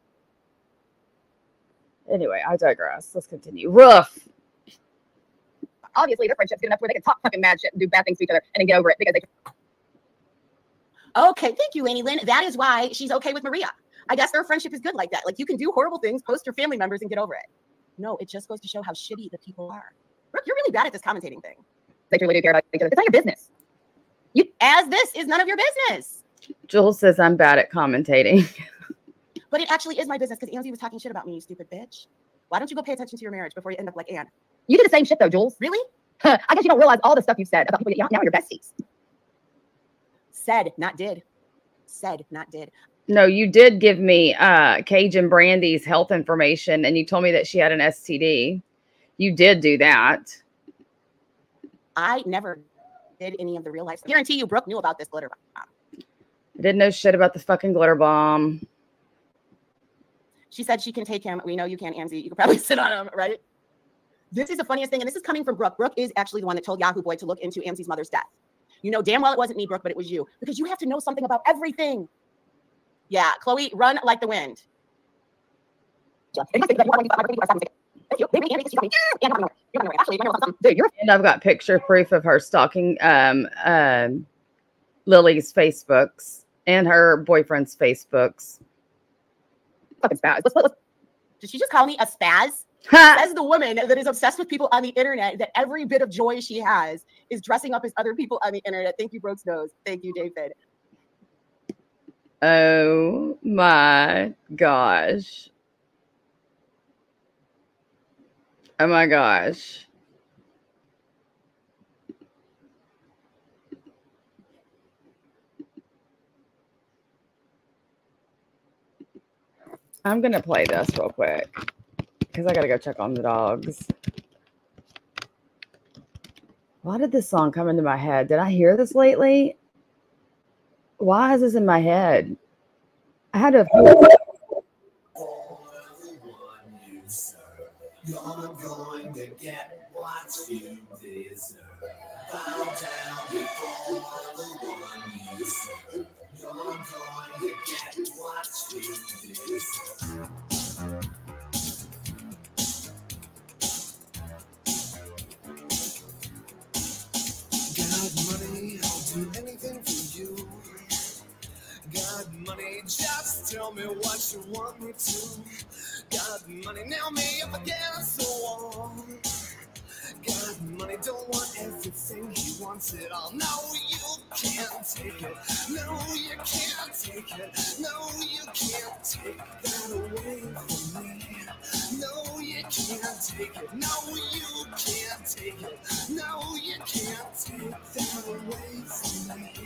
Anyway, I digress. Let's continue. Roof. obviously their friendship's good enough where they can talk fucking mad shit and do bad things to each other and then get over it because they. Okay, thank you, Annie Lynn. That is why she's okay with Maria. I guess their friendship is good like that. Like, you can do horrible things, post your family members, and get over it. No, it just goes to show how shitty the people are. Brooke, you're really bad at this commentating thing. They truly do care about each other. It's not your business. You, as this is none of your business. Jules says I'm bad at commentating. But it actually is my business because Angie was talking shit about me, you stupid bitch. Why don't you go pay attention to your marriage before you end up like Anne? You did the same shit though, Jules. Really? I guess you don't realize all the stuff you've said about people that now you're besties. Said, not did. Said, not did. No, you did give me uh, Cajun Brandy's health information, and you told me that she had an S T D. You did do that. I never did any of the real life stuff. I guarantee you Brooke knew about this glitter bomb. I didn't know shit about the fucking glitter bomb. She said she can take him. We know you can, Amzi. You can probably sit on him, right? This is the funniest thing, and this is coming from Brooke. Brooke is actually the one that told Yahoo Boy to look into Amzi's mother's death. You know damn well it wasn't me, Brooke, but it was you, because you have to know something about everything. Yeah, Chloe, run like the wind. And I've got picture proof of her stalking um, um, Lily's Facebooks and her boyfriend's Facebooks. Fucking spaz. Let's, let's, did she just call me a spaz? Says the woman that is obsessed with people on the internet, that every bit of joy she has is dressing up as other people on the internet. Thank you, Brooks Nose. Thank you, David. Oh my gosh. Oh my gosh. I'm going to play this real quick because I got to go check on the dogs. Why did this song come into my head? Did I hear this lately? Why is this in my head? I had to. You're going to get what you deserve. Bow down before the one you serve. You're going to get what you deserve. Got money, I'll do anything for you. Got money, just tell me what you want me to. Got money, nail me up against the wall. Got money, don't want everything, he wants it all. No, you can't take it. No, you can't take it. No, you can't take that away from me. No, you can't take it. No, you can't take it. No, you can't take that away from me.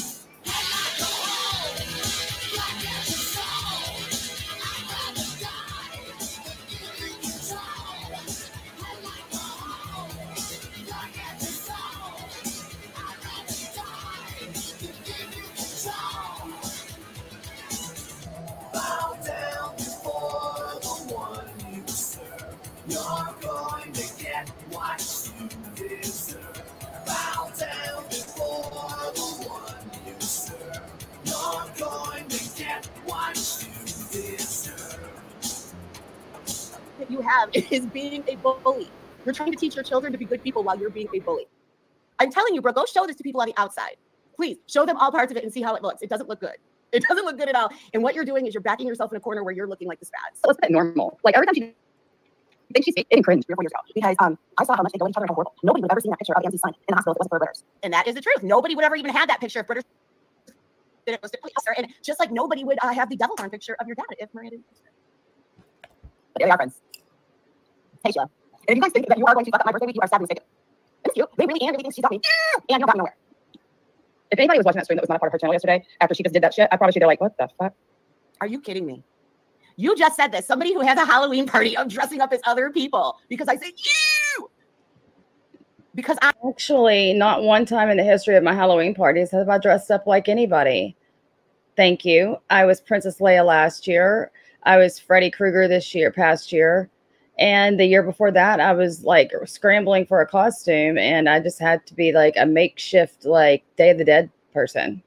Bow down before the one you serve. You're going to get what you deserve. Bow down before the one you serve. You're going to get what you deserve. That you have is being a bully. You're trying to teach your children to be good people while you're being a bully. I'm telling you, bro, go show this to people on the outside. Please show them all parts of it and see how it looks. It doesn't look good. It doesn't look good at all. And what you're doing is you're backing yourself in a corner where you're looking like the spaz. So it's a bit normal. Like every time she thinks she's getting cringe three or four years ago, because um, I saw how much they go at each other and how horrible. Nobody would have ever seen that picture of Amzi's son in the hospital if it wasn't for Britters. And that is the truth. Nobody would ever even have that picture if Britters did it was to please her. And just like nobody would uh, have the devil horn picture of your dad if Maria didn't. But there we are, friends. Hey, Sheila. And if you guys think that you are going to fuck up my birthday week, you are sadly mistaken. It's cute. They really can. Everything she's got me. And you're not nowhere. If anybody was watching that stream that was not a part of her channel yesterday, after she just did that shit, I promise you they're like, what the fuck? Are you kidding me? You just said this. Somebody who has a Halloween party of dressing up as other people because I said you. Because I Actually, not one time in the history of my Halloween parties have I dressed up like anybody. Thank you. I was Princess Leia last year. I was Freddy Krueger this year, past year. And the year before that, I was like scrambling for a costume, and I just had to be like a makeshift, like Day of the Dead person.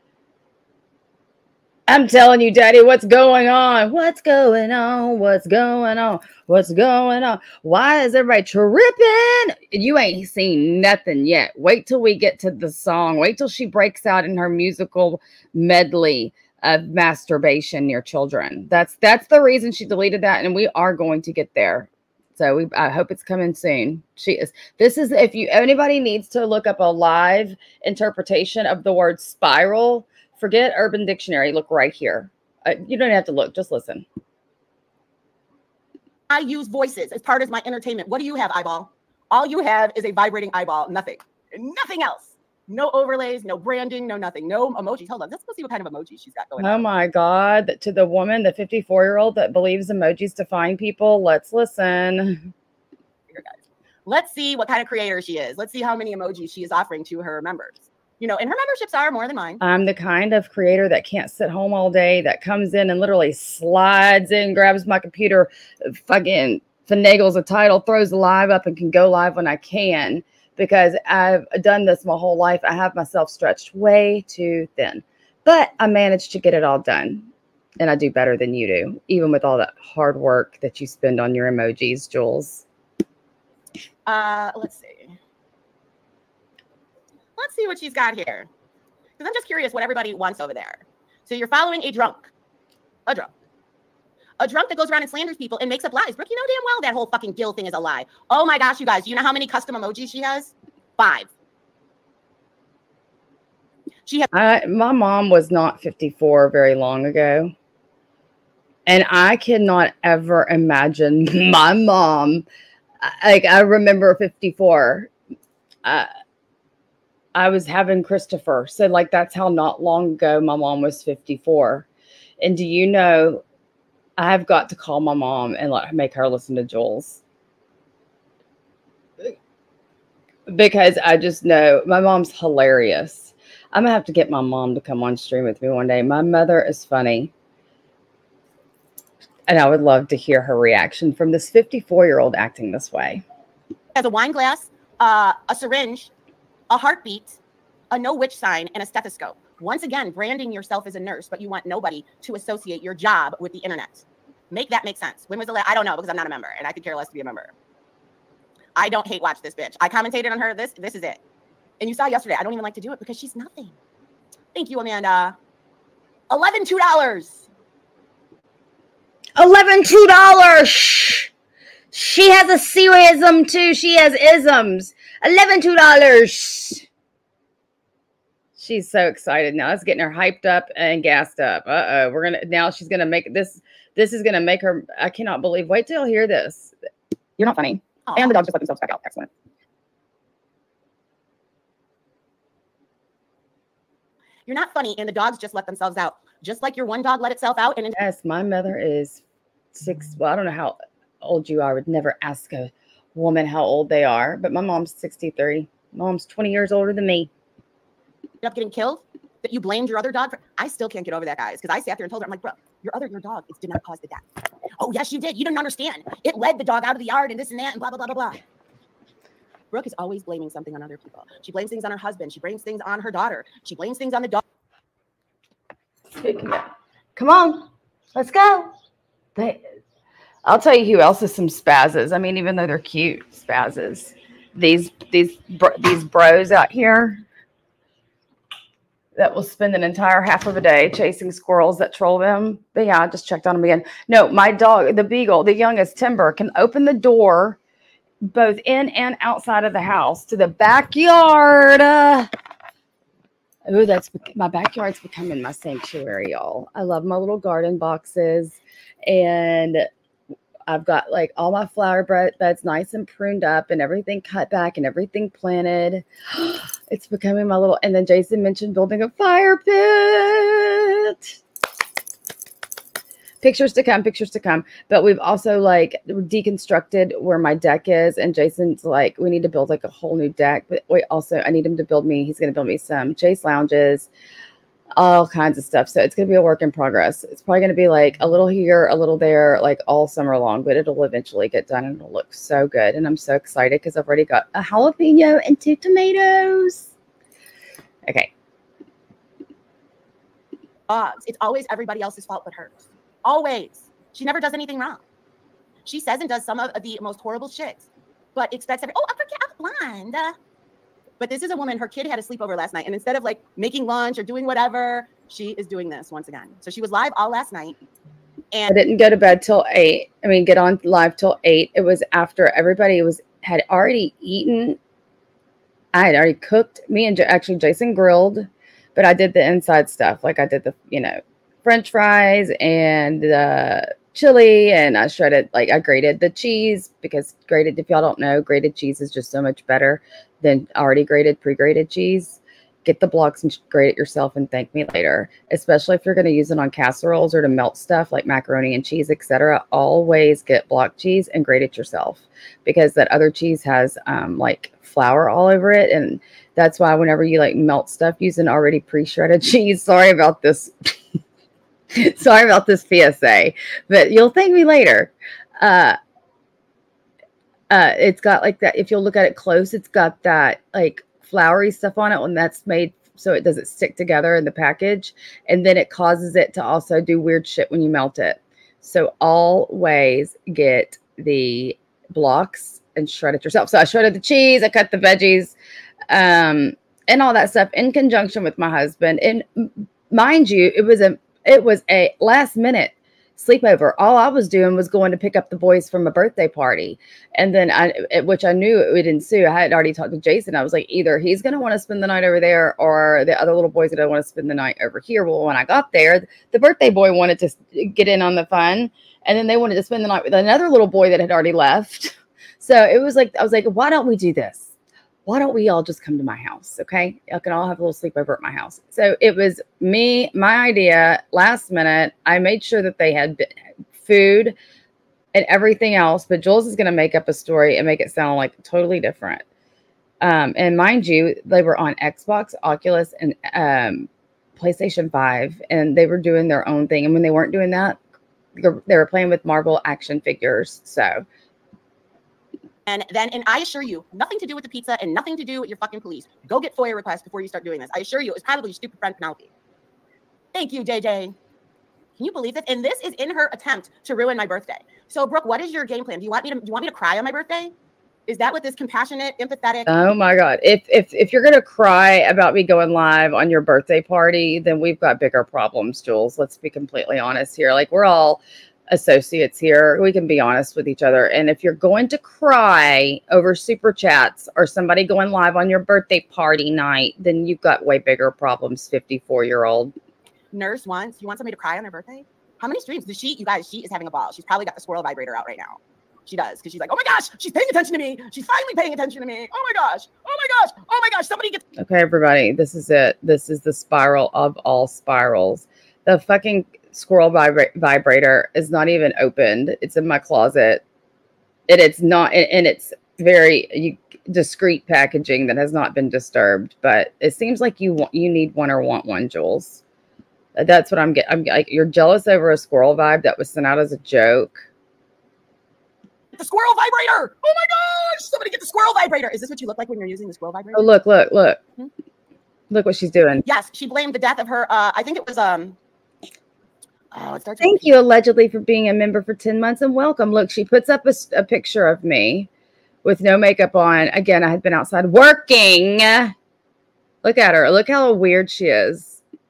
I'm telling you, Daddy, what's going on? What's going on? What's going on? What's going on? Why is everybody tripping? You ain't seen nothing yet. Wait till we get to the song. Wait till she breaks out in her musical medley of masturbation near children. That's that's the reason she deleted that, and we are going to get there. So we I hope it's coming soon. She is. This is if you anybody needs to look up a live interpretation of the word spiral. Forget Urban Dictionary. Look right here. Uh, you don't have to look. Just listen. I use voices as part of my entertainment. What do you have, eyeball? All you have is a vibrating eyeball. Nothing. Nothing else. No overlays, no branding, no nothing. No emojis. Hold on. Let's go see what kind of emojis she's got going on. Oh my God. To the woman, the fifty-four-year-old that believes emojis define people, let's listen. Here, guys. Let's see what kind of creator she is. Let's see how many emojis she is offering to her members. You know, and her memberships are more than mine. I'm the kind of creator that can't sit home all day, that comes in and literally slides in, grabs my computer, fucking finagles a title, throws the live up, and can go live when I can, because I've done this my whole life. I have myself stretched way too thin, but I managed to get it all done. And I do better than you do, even with all that hard work that you spend on your emojis, Jules. Uh, let's see. Let's see what she's got here. Because I'm just curious what everybody wants over there. So you're following a drunk. A drunk. A drunk that goes around and slanders people and makes up lies. Brooke, you know damn well that whole fucking Gil thing is a lie. Oh my gosh, you guys. Do you know how many custom emojis she has? Five. She has. I, my mom was not fifty-four very long ago. And I cannot ever imagine my mom. Like, I remember fifty-four. Uh, I was having Christopher. So, like, that's how not long ago my mom was fifty-four. And do you know, I've got to call my mom and let her make her listen to Jules. Because I just know my mom's hilarious. I'm going to have to get my mom to come on stream with me one day. My mother is funny. And I would love to hear her reaction from this fifty-four-year-old acting this way. Has a wine glass, uh, a syringe, a heartbeat, a no witch sign, and a stethoscope. Once again, branding yourself as a nurse, but you want nobody to associate your job with the internet. Make that make sense. When was the last? I don't know, because I'm not a member, and I could care less to be a member. I don't hate watch this bitch. I commentated on her. This, this is it. And you saw yesterday, I don't even like to do it because she's nothing. Thank you, Amanda. eleven two dollars. eleven two dollars. She has a seriism too. She has isms. eleven two dollars. She's so excited now. It's getting her hyped up and gassed up. Uh-oh. We're gonna now she's gonna make this. This is gonna make her. I cannot believe. Wait till you hear this. You're not funny. Aww. And the dogs just let themselves back out. Excellent. You're not funny, and the dogs just let themselves out. Just like your one dog let itself out. And yes, my mother is six. Well, I don't know how old you are. I would never ask a woman how old they are, but my mom's sixty-three. Mom's twenty years older than me. Ended up getting killed. That you blamed your other dog for. I still can't get over that, guys, because I sat there and told her, I'm like, bro, your other your dog it did not cause the death. Oh yes, you did. You didn't understand. It led the dog out of the yard and this and that and blah blah blah blah blah. Brooke is always blaming something on other people. She blames things on her husband. She blames things on her daughter. She blames things on the dog. Come on, let's go. They, I'll tell you who else is some spazzes. I mean, even though they're cute, spazzes. These these br- these bros out here that will spend an entire half of a day chasing squirrels that troll them. But yeah, I just checked on them again. No, my dog, the beagle, the youngest Timber, can open the door both in and outside of the house to the backyard. Uh, oh, that's my backyard's becoming my sanctuary, y'all. I love my little garden boxes, and I've got like all my flower beds nice and pruned up and everything cut back and everything planted. It's becoming my little, and then Jason mentioned building a fire pit. Pictures to come, pictures to come. But we've also like deconstructed where my deck is. And Jason's like, we need to build like a whole new deck. But wait, also I need him to build me, he's going to build me some chase lounges, all kinds of stuff. So it's going to be a work in progress. It's probably going to be like a little here, a little there, like all summer long, but it'll eventually get done and it'll look so good. And I'm so excited because I've already got a jalapeno and two tomatoes. Okay. Uh, it's always everybody else's fault but hers. Always. She never does anything wrong. She says and does some of the most horrible shit, but expects every, oh, I forget, I'm blind. Uh, but this is a woman, her kid had a sleepover last night, and instead of like making lunch or doing whatever, she is doing this once again. So she was live all last night. And I didn't go to bed till eight. I mean, get on live till eight. It was after everybody was had already eaten. I had already cooked. Me and J- actually Jason grilled, but I did the inside stuff. Like I did the, you know, French fries and the chili, and I shredded, like I grated the cheese because grated, if y'all don't know, grated cheese is just so much better than already grated, pre-grated cheese. get the blocks and grate it yourself and thank me later. Especially if you're going to use it on casseroles or to melt stuff like macaroni and cheese, et cetera. Always get block cheese and grate it yourself, because that other cheese has um, like flour all over it, and that's why whenever you like melt stuff using already pre-shredded cheese, sorry about this, sorry about this P S A, but you'll thank me later. Uh, uh, it's got like that. If you'll look at it close, it's got that like floury stuff on it when that's made so it doesn't stick together in the package, and then it causes it to also do weird shit when you melt it. So always get the blocks and shred it yourself. So I shredded the cheese, I cut the veggies, um, and all that stuff in conjunction with my husband. And mind you, it was a it was a last minute sleepover. All I was doing was going to pick up the boys from a birthday party. And then I, which I knew it would ensue. I had already talked to Jason. I was like, either he's going to want to spend the night over there, or the other little boys are going to want to spend the night over here. Well, when I got there, the birthday boy wanted to get in on the fun. And then they wanted to spend the night with another little boy that had already left. So it was like, I was like, why don't we do this? Why don't we all just come to my house? Okay. Y'all can all have a little sleepover at my house. So it was me, my idea, last minute. I made sure that they had food and everything else, but Jules is going to make up a story and make it sound like totally different. Um, and mind you, they were on Xbox, Oculus, and um, PlayStation five, and they were doing their own thing. And when they weren't doing that, they were playing with Marvel action figures. So And then, and I assure you, nothing to do with the pizza and nothing to do with your fucking police. Go get FOIA requests before you start doing this. I assure you, it was probably your stupid friend Penelope. Thank you, J J. Can you believe this? And this is in her attempt to ruin my birthday. So, Brooke, what is your game plan? Do you want me to? Do you want me to cry on my birthday? Is that what this compassionate, empathetic? Oh my God! If if if you're gonna cry about me going live on your birthday party, then we've got bigger problems, Jules. Let's be completely honest here. Like, we're all associates here. We can be honest with each other. And if you're going to cry over super chats or somebody going live on your birthday party night, then you've got way bigger problems, fifty-four year old. Nurse wants, you want somebody to cry on their birthday? How many streams does she, you guys, she is having a ball. She's probably got the squirrel vibrator out right now. She does, because she's like, oh my gosh, she's paying attention to me. She's finally paying attention to me. Oh my gosh. Oh my gosh. Oh my gosh. Somebody gets. Okay, everybody, this is it. This is the spiral of all spirals. The fucking squirrel vibra- vibrator is not even opened. It's in my closet. And it's not, and, and it's very you, discreet packaging that has not been disturbed. But it seems like you want, you need one or want one, Jules. That's what I'm getting. I'm like, you're jealous over a squirrel vibe that was sent out as a joke. The squirrel vibrator. Oh my gosh. Somebody get the squirrel vibrator. Is this what you look like when you're using the squirrel vibrator? Oh, look, look, look. Hmm? Look what she's doing. Yes, she blamed the death of her. Uh, I think it was, um, oh, it starts Thank you, allegedly, for being a member for ten months and welcome. Look, she puts up a, a picture of me with no makeup on. Again, I had been outside working. Look at her. Look how weird she is.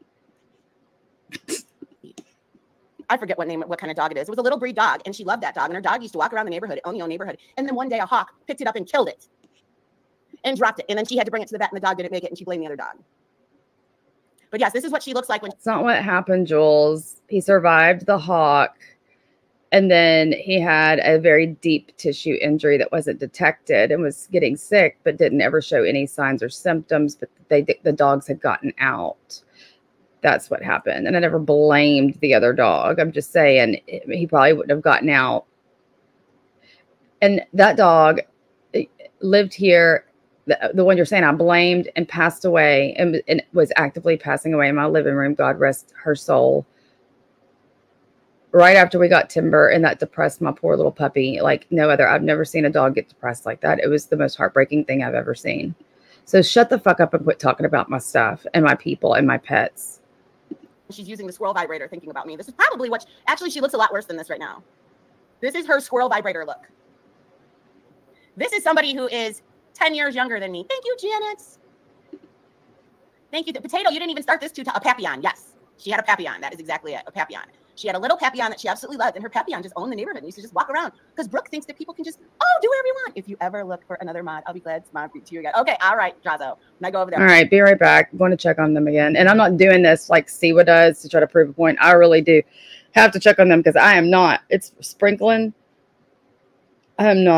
I forget what name, what kind of dog it is. It was a little breed dog, and she loved that dog. And her dog used to walk around the neighborhood, own the own neighborhood. And then one day, a hawk picked it up and killed it, and dropped it. And then she had to bring it to the vet, and the dog didn't make it, and she blamed the other dog. But yes, this is what she looks like when. It's not what happened, Jules. He survived the hawk, and then he had a very deep tissue injury that wasn't detected and was getting sick, but didn't ever show any signs or symptoms. But they, the dogs had gotten out. That's what happened. And I never blamed the other dog. I'm just saying he probably wouldn't have gotten out. And that dog lived here. The, the one you're saying I blamed and passed away and, and was actively passing away in my living room. God rest her soul. Right after we got Timber, and that depressed my poor little puppy like no other. I've never seen a dog get depressed like that. It was the most heartbreaking thing I've ever seen. So shut the fuck up and quit talking about my stuff and my people and my pets. She's using the squirrel vibrator thinking about me. This is probably what, she, actually she looks a lot worse than this right now. This is her squirrel vibrator look. This is somebody who is ten years younger than me. Thank you, Janet. Thank you. The potato, you didn't even start this to a Papillon. Yes, she had a Papillon. That is exactly it, a Papillon. She had a little Papillon that she absolutely loved, and her Papillon just owned the neighborhood and used to just walk around because Brooke thinks that people can just, oh, do whatever you want. If you ever look for another mod, I'll be glad to mod to you again. Okay, all right, Jazo. When I go over there. All right, be right back. I'm going to check on them again. And I'm not doing this like Siwa does to try to prove a point. I really do have to check on them because I am not. It's sprinkling. I'm not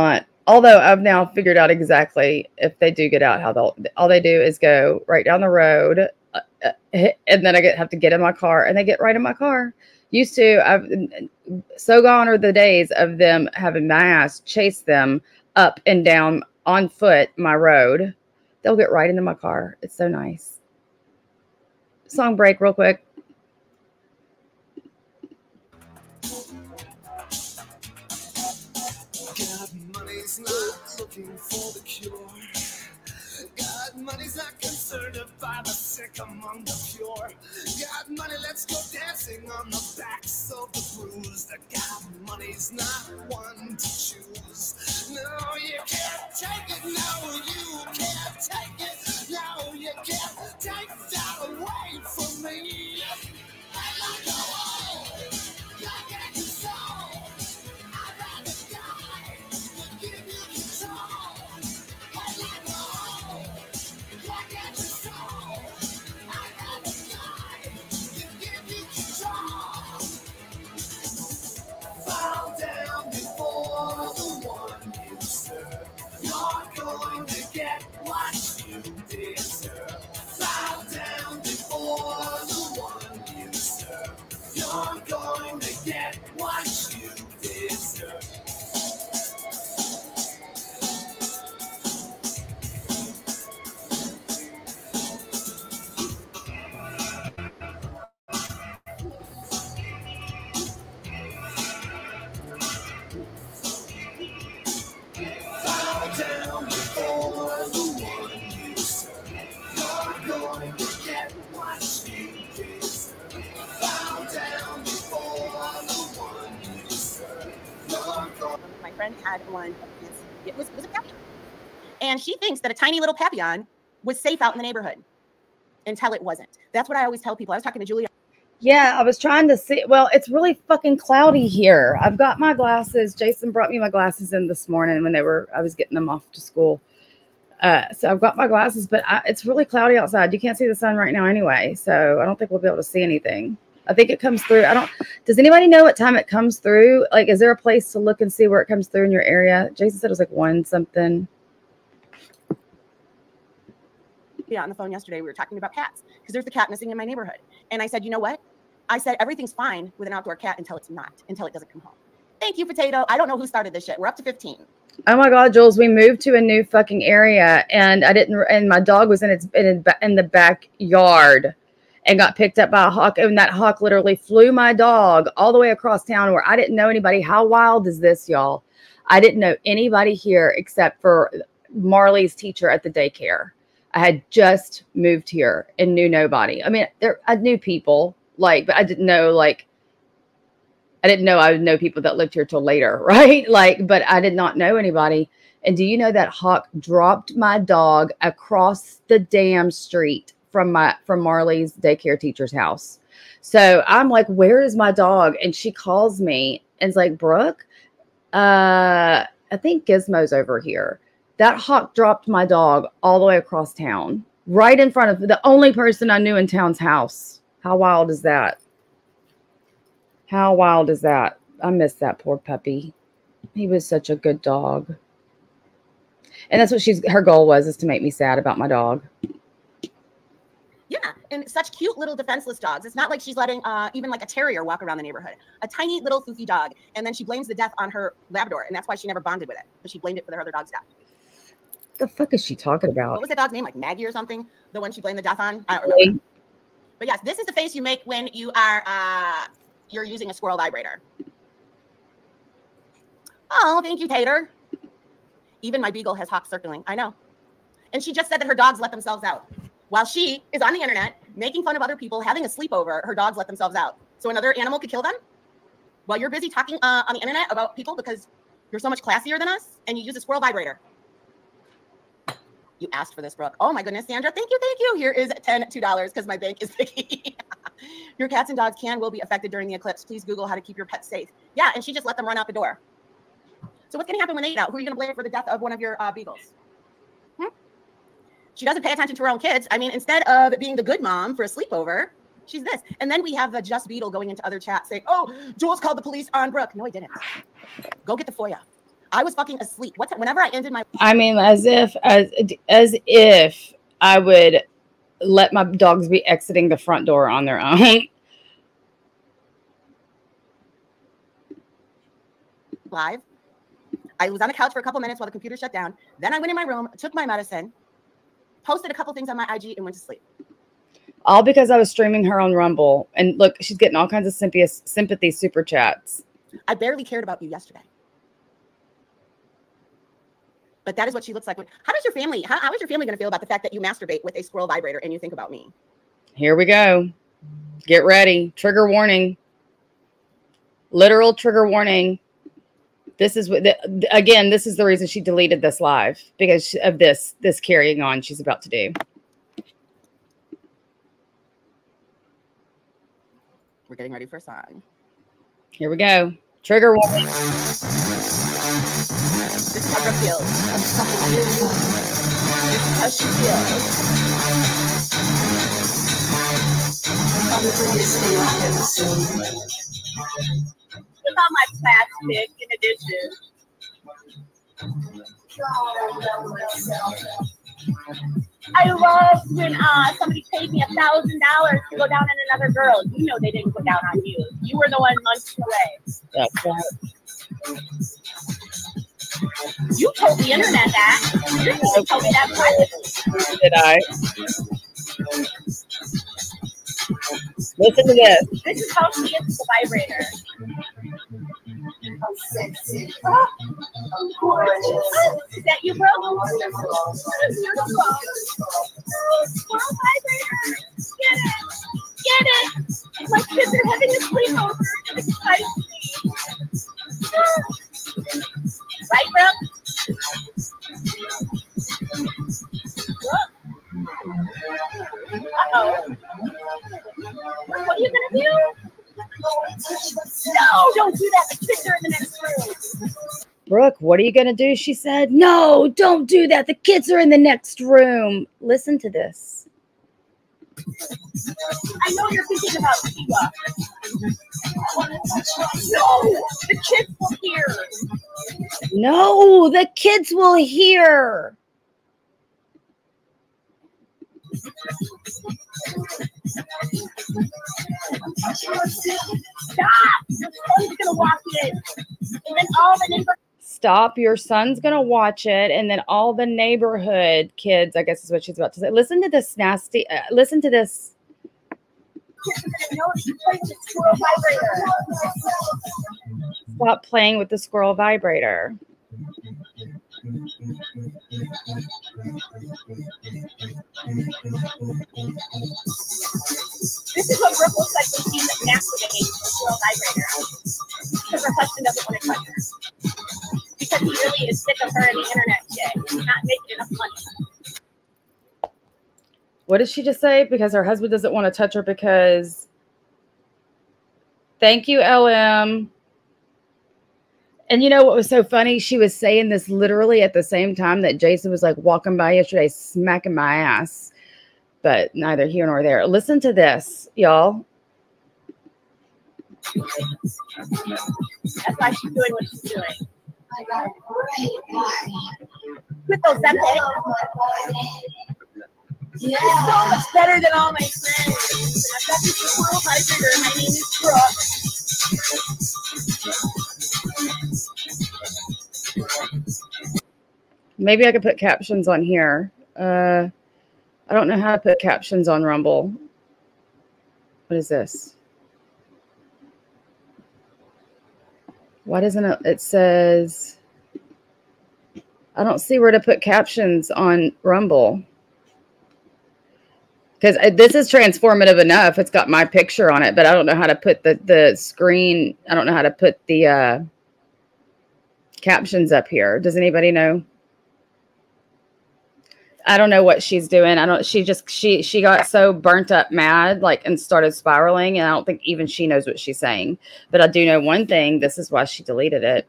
Although I've now figured out exactly if they do get out, how they'll, all they do is go right down the road, uh, uh, and then I get have to get in my car, and they get right in my car. Used to, I've so gone are the days of them having my ass chase them up and down on foot my road. They'll get right into my car. It's so nice. Song break real quick. God, money's not looking for the cure. God, money's not concerned about the sick among the pure. God, money, let's go dancing on the backs of the bruised. God, money's not one to choose. No, you can't take it. No, you can't take it. No, you can't take that away from me. I like the world. God can't control. I'd rather die than give you control. I like the world. God can't control. I'd rather die than give you control. Fall down before the one you serve. You're going to get what you deserve. Fall down before the one you serve. You're going to get what you deserve. Fall down before the one you serve. You're going to get what you deserve. Fall down before the one you serve. You're going. My friend had one of his, it was, it was a papillon. And she thinks that a tiny little papillon was safe out in the neighborhood until it wasn't. That's what I always tell people. I was talking to Julia. Yeah, I was trying to see. Well, it's really fucking cloudy here. I've got my glasses. Jason brought me my glasses in this morning when they were, I was getting them off to school. Uh, so I've got my glasses, but I, it's really cloudy outside. You can't see the sun right now anyway. So I don't think we'll be able to see anything. I think it comes through. I don't, does anybody know what time it comes through? Like, is there a place to look and see where it comes through in your area? Jason said it was like one something. Yeah, on the phone yesterday, we were talking about cats because there's a cat missing in my neighborhood. And I said, you know what? I said, everything's fine with an outdoor cat until it's not, until it doesn't come home. Thank you, Potato. I don't know who started this shit. We're up to fifteen. Oh my God, Jules, we moved to a new fucking area and I didn't, and my dog was in its, in, its, in the backyard and got picked up by a hawk. And that hawk literally flew my dog all the way across town where I didn't know anybody. How wild is this, y'all? I didn't know anybody here except for Marley's teacher at the daycare. I had just moved here and knew nobody. I mean, there, I knew people, like, but I didn't know, like, I didn't know I would know people that lived here till later, right? Like, but I did not know anybody. And do you know that hawk dropped my dog across the damn street from my, from Marley's daycare teacher's house? So I'm like, where is my dog? And she calls me and is like, Brooke, uh, I think Gizmo's over here. That hawk dropped my dog all the way across town, right in front of the only person I knew in town's house. How wild is that? How wild is that? I miss that poor puppy. He was such a good dog. And that's what she's, her goal was, is to make me sad about my dog. Yeah, and such cute little defenseless dogs. It's not like she's letting uh, even like a terrier walk around the neighborhood. A tiny little foofy dog. And then she blames the death on her Labrador. And that's why she never bonded with it. But she blamed it for the other dog's death. The fuck is she talking about? What was the dog's name? Like Maggie or something? The one she blamed the death on? I don't remember. But yes, this is the face you make when you are uh, you're using a squirrel vibrator. Oh, thank you, Tater. Even my beagle has hawks circling. I know. And she just said that her dogs let themselves out. While she is on the internet making fun of other people, having a sleepover, her dogs let themselves out. So another animal could kill them? While you're busy talking uh, on the internet about people because you're so much classier than us and you use a squirrel vibrator. You asked for this, Brooke. Oh my goodness, Sandra. Thank you, thank you. Here is ten two dollars because my bank is picky. Your cats and dogs can will be affected during the eclipse. Please Google how to keep your pets safe. Yeah, and she just let them run out the door. So what's going to happen when they get out? Who are you going to blame for the death of one of your uh, beagles? Hmm? She doesn't pay attention to her own kids. I mean, instead of being the good mom for a sleepover, she's this. And then we have the Just Beetle going into other chats saying, oh, Jules called the police on Brooke. No, I didn't. Go get the FOIA. I was fucking asleep. What time? Whenever I ended my. I mean, as if as as if I would let my dogs be exiting the front door on their own. Live. I was on the couch for a couple minutes while the computer shut down. Then I went in my room, took my medicine, posted a couple things on my I G, and went to sleep. All because I was streaming her on Rumble. And look, she's getting all kinds of sympathy, sympathy super chats. I barely cared about you yesterday. But that is what she looks like. How does your family, how, how is your family going to feel about the fact that you masturbate with a squirrel vibrator and you think about me? Here we go. Get ready. Trigger warning. Literal trigger warning. This is what, the, again, this is the reason she deleted this live, because of this, this carrying on she's about to do. We're getting ready for a song. Here we go. Trigger warning. This is how Brooke feels. I'm fucking you. This is how she feels. About my plastic in addition. I love when uh, somebody paid me a thousand dollars to go down on another girl. You know they didn't go down on you. You were the one munching away. That's right. You told the internet that. You told me that privately. Did I? Listen to this. This is how she gets the vibrator. Oh, sexy. Oh, gorgeous. Is that you, bro? Beautiful. Squirrel vibrator. Get it. Get it. My kids are having a sleepover. It excites me. Right, bro? Uh-oh. What are you going to do? No, don't do that. The kids are in the next room. Brooke, what are you going to do? She said, no, don't do that. The kids are in the next room. Listen to this. I know you're thinking about Tiwa. No, the kids will hear. No, the kids will hear. Stop! Your son's gonna watch it, and then all the neighbors. Stop! Your son's gonna watch it, and then all the neighborhood kids. I guess is what she's about to say. Listen to this nasty. Uh, listen to this. Stop playing with the squirrel vibrator. This is what Brooke looks like when she's masturbating with the squirrel vibrator. Because her husband doesn't want to touch her. Because he really is sick of her and the internet shit. He's not making enough money. What did she just say? Because her husband doesn't want to touch her because... Thank you, L M. And you know what was so funny? She was saying this literally at the same time that Jason was like walking by yesterday, smacking my ass. But neither here nor there. Listen to this, y'all. That's why she's doing what she's doing. I got a great body. With those Zempic. Yeah. It's so much better than all my friends. I've got this squirrel vibrator. My name is Brooke. Maybe I could put captions on here. Uh, I don't know how to put captions on Rumble. What is this? Why doesn't it? It says, I don't see where to put captions on Rumble. Because this is transformative enough. It's got my picture on it, but I don't know how to put the, the screen. I don't know how to put the uh, captions up here. Does anybody know? I don't know what she's doing. I don't, she just, she, she got so burnt up mad, like, and started spiraling. And I don't think even she knows what she's saying, but I do know one thing. This is why she deleted it.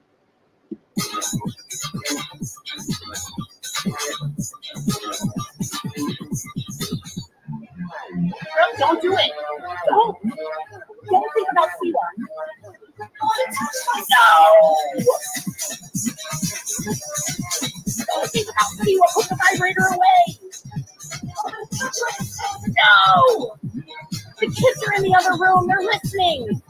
Don't do it. Don't. Don't think about Siwa. No. other room. They're listening.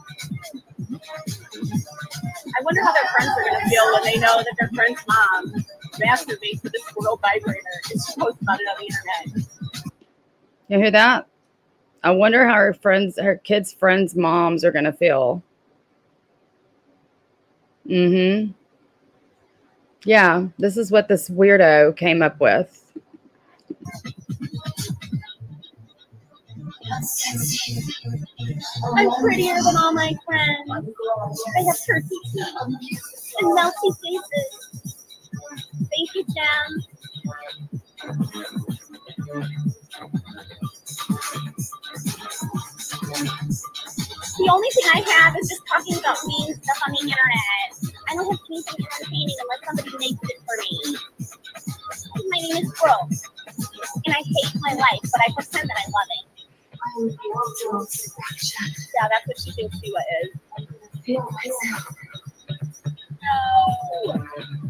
I wonder how their friends are going to feel when they know that their friend's mom masturbates with a squirrel vibrator and she posts about it on the internet. You hear that? I wonder how her friends, her kids' friends' moms are going to feel. Mm-hmm. Yeah, this is what this weirdo came up with. I'm prettier than all my friends. I have turkey teeth and melty faces. Thank you, Jam. The only thing I have is just talking about mean stuff on the internet. I don't have anything entertaining unless somebody makes it for me. My name is Brooke, and I hate my life, but I pretend that I love it. Yeah, that's what she thinks Siwa is. No.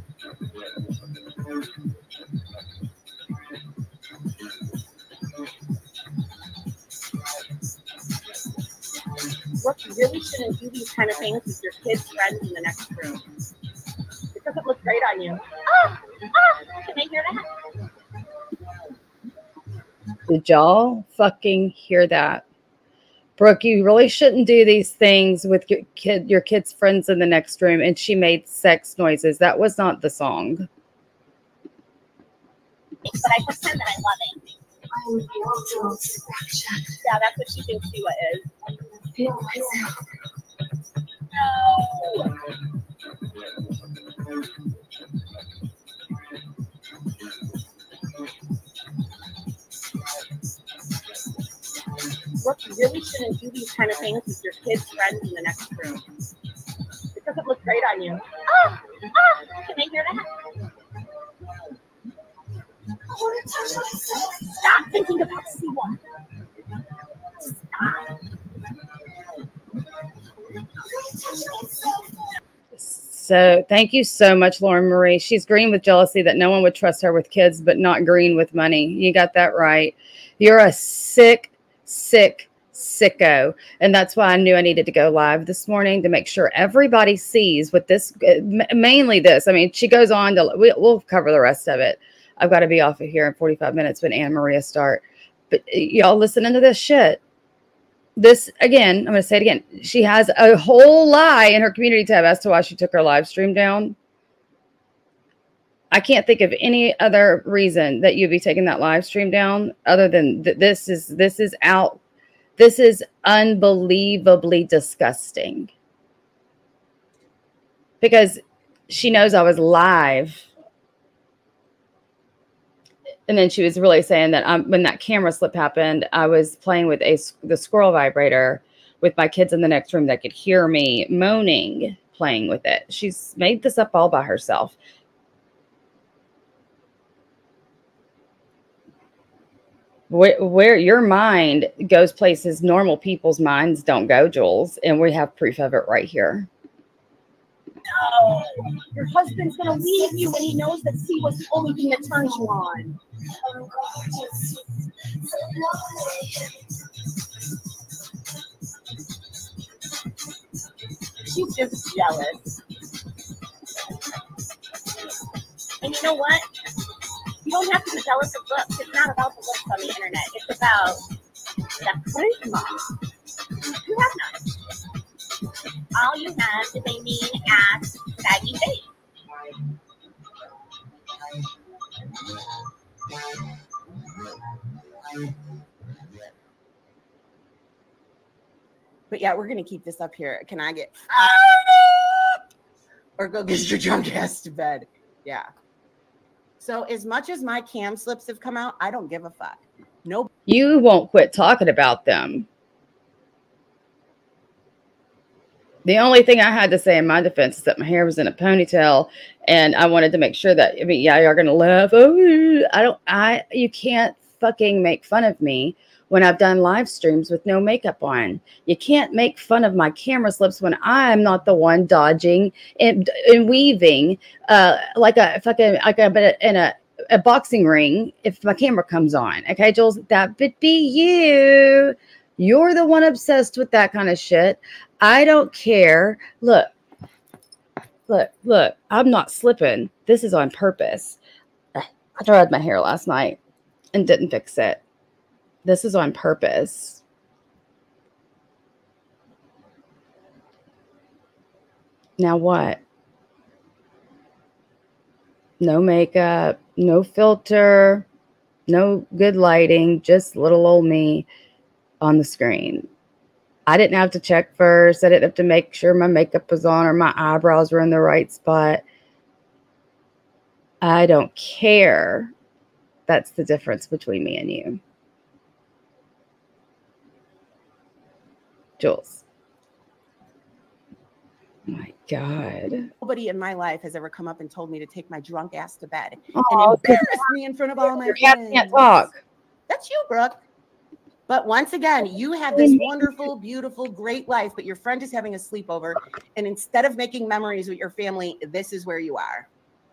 Brooke, you really shouldn't do these kind of things with your kids' friends in the next room. It doesn't look great on you. Oh, oh, can I hear that? Did y'all fucking hear that? Brooke, you really shouldn't do these things with your kid, your kid's friends in the next room. And she made sex noises. That was not the song. But I pretend that I love it. Yeah, that's what she thinks Siwa is. No. Brooke, you really shouldn't do these kind of things with your kids' friends in the next room. It doesn't look great on you. Oh, oh, can I hear that? Stop thinking about Siwa. Stop. So thank you so much, Lauren Marie. She's green with jealousy that no one would trust her with kids, but not green with money. You got that right. You're a sick, sick, sicko. And that's why I knew I needed to go live this morning to make sure everybody sees what this, mainly this. I mean, she goes on to, we, we'll cover the rest of it. I've got to be off of here in forty-five minutes when Anna Maria start. But y'all listening to this shit. This, again, I'm going to say it again. She has a whole lie in her community tab as to why she took her live stream down. I can't think of any other reason that you'd be taking that live stream down other than th this is, this is out. This is unbelievably disgusting. Because she knows I was live. And then she was really saying that um, when that camera slip happened, I was playing with a the squirrel vibrator with my kids in the next room that could hear me moaning, playing with it. She's made this up all by herself. Where, where your mind goes places normal people's minds don't go, Jules. And we have proof of it right here. No, your husband's gonna leave you when he knows that Siwa's the only thing that turns you on. She's just jealous. And you know what? You don't have to be jealous of looks. It's not about the looks on the internet. It's about the charisma. You have none. All you have is a mean ass saggy face. But yeah, we're gonna keep this up here. Can I get or go get your drunk ass to bed? Yeah. So as much as my cam slips have come out, I don't give a fuck. Nope. You won't quit talking about them. The only thing I had to say in my defense is that my hair was in a ponytail and I wanted to make sure that, I mean, yeah, you're going to laugh. Oh, I don't, I, you can't fucking make fun of me when I've done live streams with no makeup on. You can't make fun of my camera slips when I'm not the one dodging and, and weaving uh, like a fucking, like a, in a, a boxing ring if my camera comes on. Okay, Jules, that would be you. You're the one obsessed with that kind of shit. I don't care. Look, look, look. I'm not slipping. This is on purpose. I dried my hair last night and didn't fix it. This is on purpose. Now what? No makeup, no filter, no good lighting, just little old me on the screen. I didn't have to check first. I didn't have to make sure my makeup was on or my eyebrows were in the right spot. I don't care. That's the difference between me and you. Jules. Oh my God. Nobody in my life has ever come up and told me to take my drunk ass to bed Oh, and embarrass me in front of all my your cat friends. can't talk. That's you, Brooke. But once again, you have this wonderful, beautiful, great life, but your friend is having a sleepover. And instead of making memories with your family, this is where you are.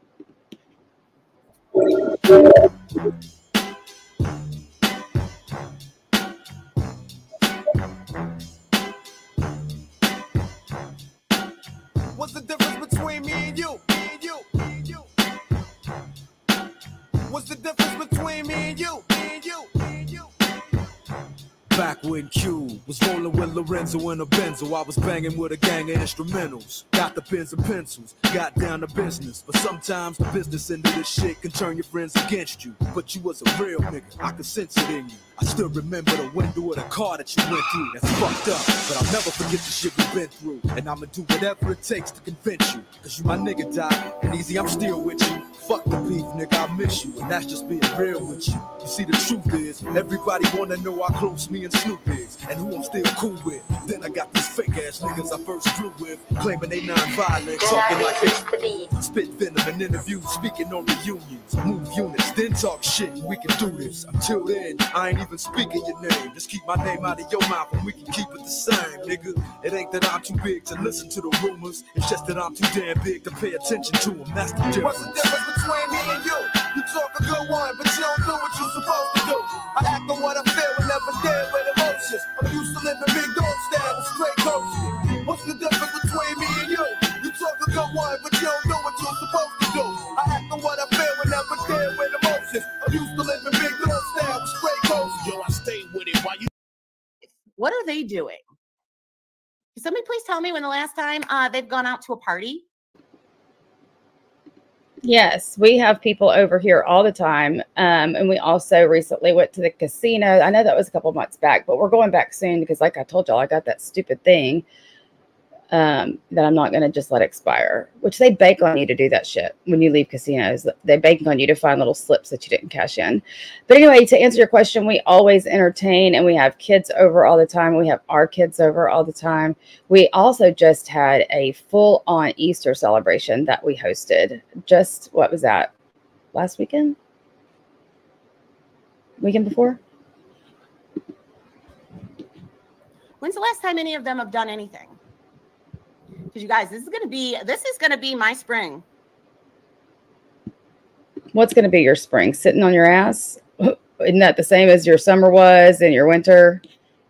What's the difference between me and you? Me and you, me and you. What's the difference between me and you? Me and you, me and you. Back when Q was rolling with Lorenzo in a Benzo, I was banging with a gang of instrumentals. Got the pens and pencils, got down to business. But sometimes the business end of this shit can turn your friends against you. But you was a real nigga, I could sense it in you. I still remember the window of the car that you went through. That's fucked up, but I'll never forget the shit we've been through. And I'ma do whatever it takes to convince you. Cause you my nigga, Doc, and easy, I'm still with you. Fuck the beef, nigga, I miss you. And that's just being real with you. You see, the truth is, everybody wanna know how close me and Snoop is. And who I'm still cool with. Then I got these fake ass niggas I first flew with, claiming they non-violent, talking like they spit venom in interviews, speaking on reunions, move units, then talk shit, and we can do this. Until then, I ain't even speaking your name. Just keep my name out of your mouth and we can keep it the same, nigga. It ain't that I'm too big to listen to the rumors. It's just that I'm too damn big to pay attention to them. That's the difference. What's the difference between me and you? You talk a good one, but you don't do what you're supposed to do. I act on what I feel and never deal with emotions. I'm used to living big dog style with straight coaches. What's the difference between me and you? You talk a good one, but you don't do what you're supposed to do. I act on what I feel and never deal with emotions. I'm used to living big dog style with straight coaches. Yo, I stay with it while you. What are they doing? Can somebody please tell me when the last time uh, they've gone out to a party? Yes, we have people over here all the time. Um, and we also recently went to the casino. I know that was a couple months back, but we're going back soon because like I told y'all, I got that stupid thing um, that I'm not going to just let expire, which they bank on you to do that shit when you leave casinos. They bank on you to find little slips that you didn't cash in. But anyway, to answer your question, we always entertain and we have kids over all the time. We have our kids over all the time. We also just had a full on Easter celebration that we hosted. Just, what was that? Last weekend? Weekend before? When's the last time any of them have done anything? Because you guys, this is gonna be this is gonna be my spring. What's going to be your spring? Sitting on your ass? Isn't that the same as your summer was and your winter?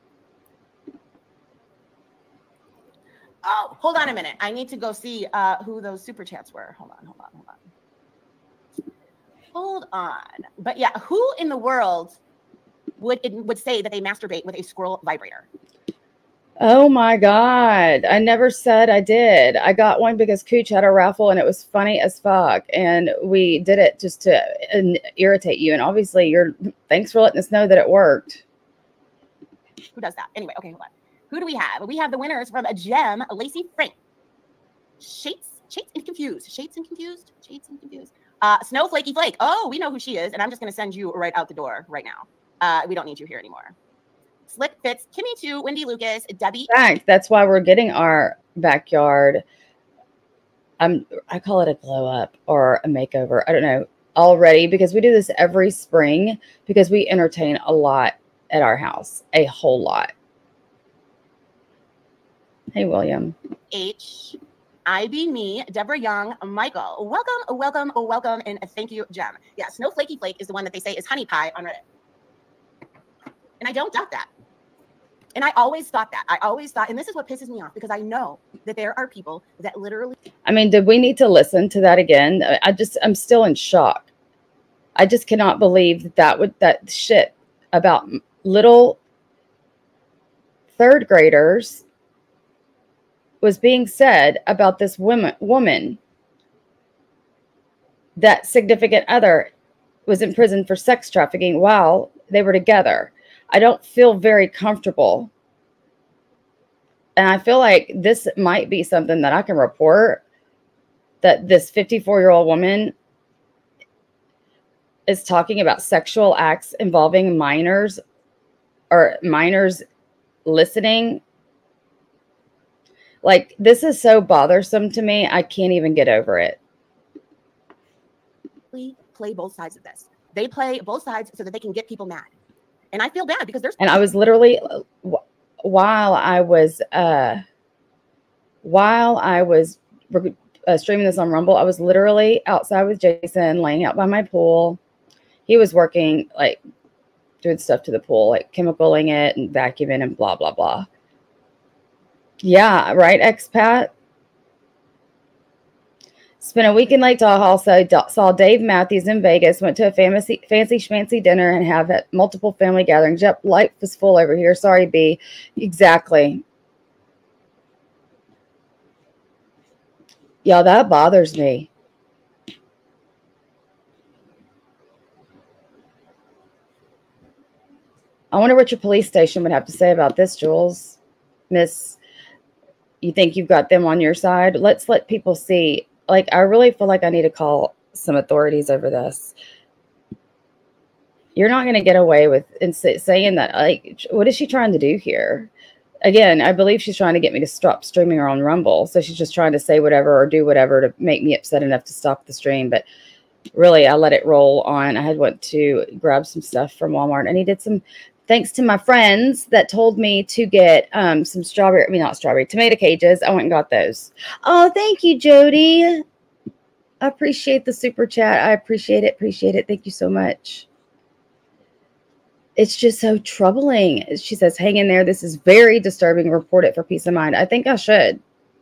Oh, hold on a minute. I need to go see uh, who those super chats were. Hold on, hold on, hold on. Hold on. But yeah, who in the world would would say that they masturbate with a squirrel vibrator? Oh my God. I never said I did. I got one because Cooch had a raffle and it was funny as fuck. And we did it just to uh, irritate you. And obviously you're, thanks for letting us know that it worked. Who does that? Anyway, okay, hold on. Who do we have? We have the winners from a gem, Lacey Frank. Shades, Shades and Confused. Shades and Confused. Shades and Confused. Uh, Snowflakey Flake. Oh, we know who she is. And I'm just going to send you right out the door right now. Uh, we don't need you here anymore. Slick Fits, Kimmy Two, Wendy Lucas, Debbie. Fact, that's why we're getting our backyard. Um, I call it a glow up or a makeover. I don't know already because we do this every spring because we entertain a lot at our house, a whole lot. Hey, William. H, I Be Me, Deborah Young, Michael. Welcome, welcome, welcome, and thank you, Jem. Yeah, Snowflakey Flake is the one that they say is honey pie on Reddit. And I don't doubt that. And I always thought that. I always thought, and this is what pisses me off, because I know that there are people that literally. I mean, did we need to listen to that again? I just, I'm still in shock. I just cannot believe that that would, that shit about little third graders was being said about this woman, woman that significant other was in prison for sex trafficking while they were together. I don't feel very comfortable. And I feel like this might be something that I can report, that this fifty-four-year-old woman is talking about sexual acts involving minors or minors listening. Like, this is so bothersome to me. I can't even get over it. Play both sides of this. They play both sides so that they can get people mad. And I feel bad because there's. And I was literally, while I was, uh, while I was uh, streaming this on Rumble, I was literally outside with Jason, laying out by my pool. He was working, like, doing stuff to the pool, like chemicaling it and vacuuming and blah, blah, blah. Yeah, right, expat? Spent a week in Lake Tahoe, so saw Dave Matthews in Vegas, went to a fancy, fancy schmancy dinner and have had multiple family gatherings. Yep, life is full over here. Sorry, B. Exactly. Yeah, that bothers me. I wonder what your police station would have to say about this, Jules. Miss, you think you've got them on your side? Let's let people see. Like, I really feel like I need to call some authorities over this. You're not going to get away with in saying that. Like, what is she trying to do here? Again, I believe she's trying to get me to stop streaming her on Rumble. So she's just trying to say whatever or do whatever to make me upset enough to stop the stream. But really, I let it roll on. I had went to grab some stuff from Walmart. I needed some, thanks to my friends that told me to get um, some strawberry, I mean, not strawberry, tomato cages. I went and got those. Oh, thank you, Jody. I appreciate the super chat. I appreciate it. Appreciate it. Thank you so much. It's just so troubling. She says, hang in there. This is very disturbing. Report it for peace of mind. I think I should.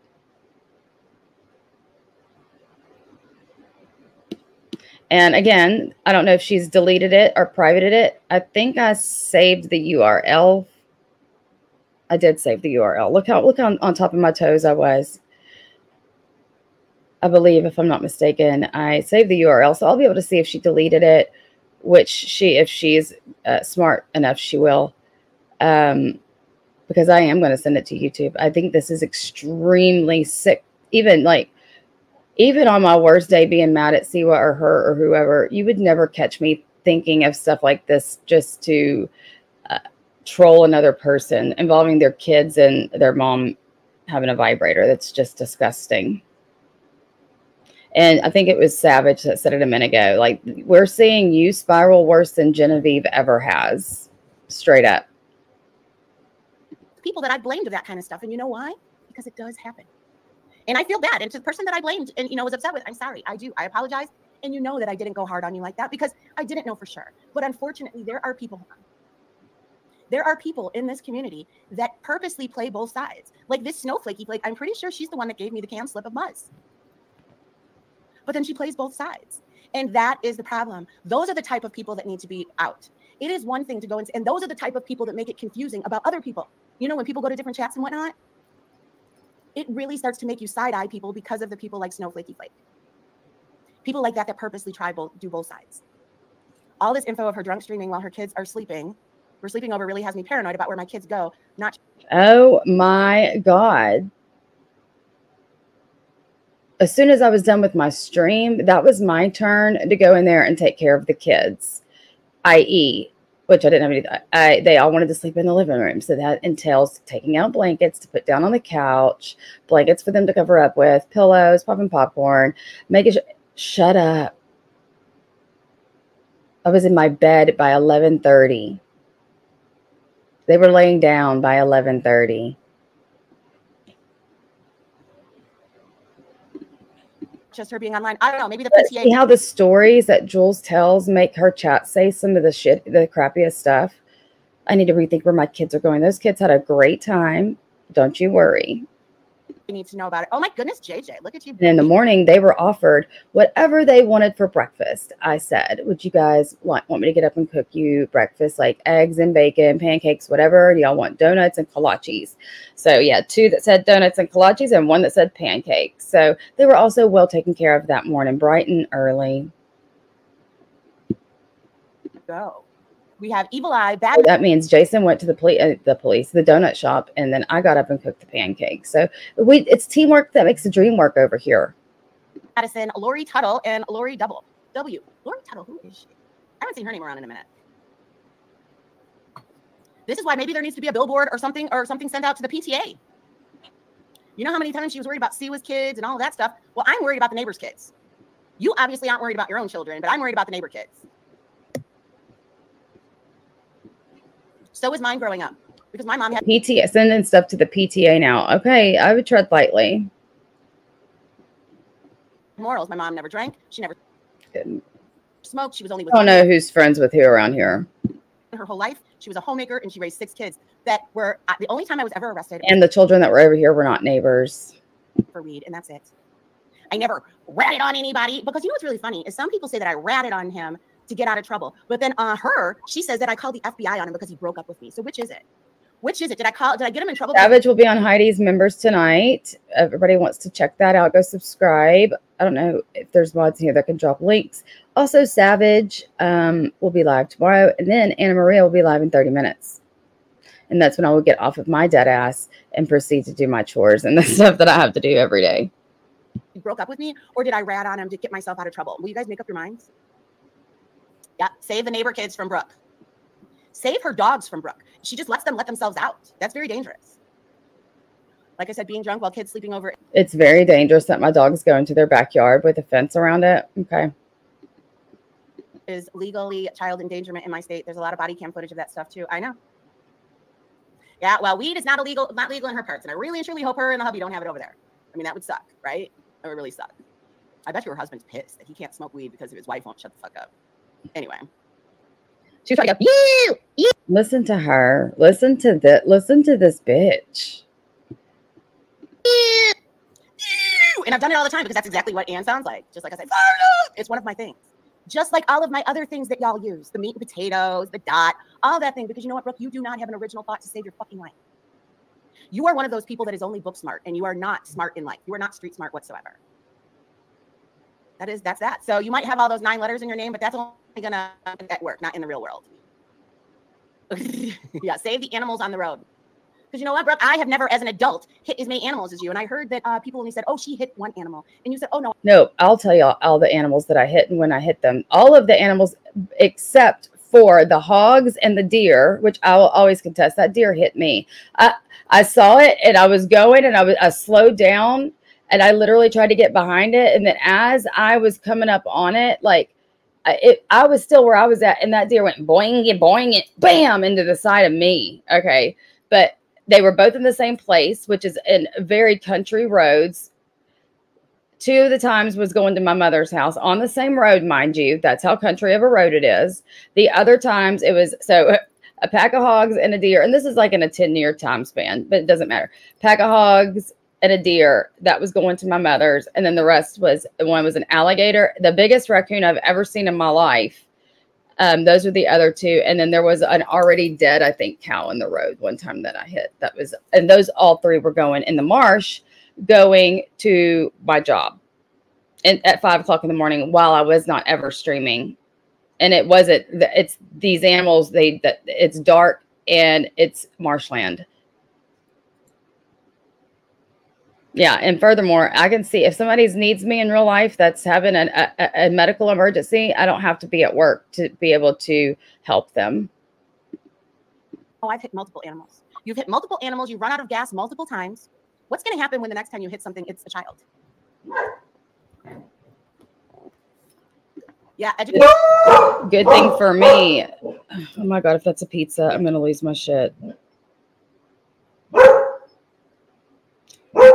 And again, I don't know if she's deleted it or privated it. I think I saved the U R L. I did save the U R L. Look how look how on top of my toes I was. I believe, if I'm not mistaken, I saved the U R L. So I'll be able to see if she deleted it, which she, if she's uh, smart enough, she will. Um, because I am going to send it to YouTube. I think this is extremely sick. Even like, Even on my worst day being mad at Siwa or her or whoever, you would never catch me thinking of stuff like this just to uh, troll another person involving their kids and their mom having a vibrator. That's just disgusting. And I think it was Savage that said it a minute ago. Like, we're seeing you spiral worse than Genevieve ever has. Straight up. People that I blamed of that kind of stuff. And you know why? Because it does happen. And I feel bad. And to the person that I blamed and, you know, was upset with, I'm sorry. I do. I apologize. And you know that I didn't go hard on you like that because I didn't know for sure. But unfortunately, there are people, there are people in this community that purposely play both sides. Like this snowflakey flake, I'm pretty sure she's the one that gave me the can slip of Muzz. But then she plays both sides. And that is the problem. Those are the type of people that need to be out. It is one thing to go into, and those are the type of people that make it confusing about other people. You know, when people go to different chats and whatnot, it really starts to make you side-eye people because of the people like Snowflakey Flake. People like that that purposely try both, do both sides. All this info of her drunk streaming while her kids are sleeping, we're sleeping over, really has me paranoid about where my kids go. Not. Oh my God. As soon as I was done with my stream, that was my turn to go in there and take care of the kids, that is, which I didn't have any, I, they all wanted to sleep in the living room. So that entails taking out blankets to put down on the couch, blankets for them to cover up with, pillows, popping popcorn, making sure, shut up. I was in my bed by eleven thirty. They were laying down by eleven thirty. Just her being online. I don't know. Maybe the P T A. See how the stories that Jules tells make her chat say some of the shit, the crappiest stuff. I need to rethink where my kids are going. Those kids had a great time. Don't you worry. You need to know about it. Oh my goodness, J J, look at you. And in the morning, they were offered whatever they wanted for breakfast. I said, would you guys want, want me to get up and cook you breakfast, like eggs and bacon, pancakes, whatever? Do y'all want donuts and kolaches? So yeah, two that said donuts and kolaches and one that said pancakes. So they were also well taken care of that morning, bright and early. Go. We have Evil Eye. Bad. That means Jason went to the police, uh, the police, the donut shop, and then I got up and cooked the pancakes. So we, it's teamwork that makes the dream work over here. Madison, Lori Tuttle, and Lori Double W. Lori Tuttle, who is she? I haven't seen her name around in a minute. This is why maybe there needs to be a billboard or something, or something sent out to the P T A. You know how many times she was worried about Siwa's kids and all of that stuff? Well, I'm worried about the neighbor's kids. You obviously aren't worried about your own children, but I'm worried about the neighbor kids. So was mine growing up, because my mom had P T A, sending stuff to the P T A now. Okay, I would tread lightly. morals. My mom never drank. She never Good. smoked. She was only I with don't know who's friends with who around here. her whole life. She was a homemaker, and she raised six kids that were uh, the only time I was ever arrested. And the children that were over here were not neighbors. For weed, and that's it. I never ratted on anybody, because you know what's really funny is some people say that I ratted on him to get out of trouble, but then uh, her, she says that I called the F B I on him because he broke up with me. So which is it? Which is it? Did I call? Did I get him in trouble? Savage will be on Heidi's members tonight. Everybody wants to check that out. Go subscribe. I don't know if there's mods in here that can drop links. Also, Savage um, will be live tomorrow, and then Anna Maria will be live in thirty minutes. And that's when I will get off of my dead ass and proceed to do my chores and the stuff that I have to do every day. He broke up with me, or did I rat on him to get myself out of trouble? Will you guys make up your minds? Yeah, save the neighbor kids from Brooke. Save her dogs from Brooke. She just lets them let themselves out. That's very dangerous. Like I said, being drunk while kids sleeping over. It's very dangerous that my dogs go into their backyard with a fence around it. Okay. Is legally child endangerment in my state. There's a lot of body cam footage of that stuff too. I know. Yeah, well, weed is not illegal, not legal in her parts. And I really and truly hope her and the hubby don't have it over there. I mean, that would suck, right? That would really suck. I bet you her husband's pissed that he can't smoke weed because his wife won't shut the fuck up. Anyway. She was trying to go, you, you. Listen to her. Listen to this. Listen to this bitch. And I've done it all the time because that's exactly what Ann sounds like. Just like I said, it's one of my things. Just like all of my other things that y'all use, the meat and potatoes, the dot, all that thing. Because you know what, Brooke, you do not have an original thought to save your fucking life. You are one of those people that is only book smart, and you are not smart in life. You are not street smart whatsoever. That is, that's that. So you might have all those nine letters in your name, but that's only gonna at work, not in the real world. Yeah, save the animals on the road. Because you know what, Brooke, I have never, as an adult, hit as many animals as you. And I heard that uh, people only said, oh, she hit one animal. And you said, oh, no. No, I'll tell you all, all the animals that I hit and when I hit them. All of the animals except for the hogs and the deer, which I will always contest. That deer hit me. I, I saw it and I was going and I, was, I slowed down and I literally tried to get behind it. And then as I was coming up on it, like, It, I was still where I was at, and that deer went boing and boing it, bam, into the side of me. Okay. But they were both in the same place, which is in very country roads. Two of the times was going to my mother's house on the same road, mind you. That's how country of a road it is. The other times it was, so a pack of hogs and a deer, and this is like in a ten year time span, but it doesn't matter. Pack of hogs and a deer that was going to my mother's, and then the rest was, one was an alligator, the biggest raccoon I've ever seen in my life. Um, those were the other two, and then there was an already dead, I think, cow in the road one time that I hit. That was, and those all three were going in the marsh, going to my job, and at five o'clock in the morning while I was not ever streaming. And it wasn't, it's these animals, they, that it's dark and it's marshland. Yeah, and furthermore, I can see if somebody needs me in real life that's having an, a, a medical emergency, I don't have to be at work to be able to help them. Oh, I've hit multiple animals. You've hit multiple animals. You run out of gas multiple times. What's going to happen when the next time you hit something, it's a child? Yeah, education. Good thing for me. Oh my God, if that's a pizza, I'm going to lose my shit.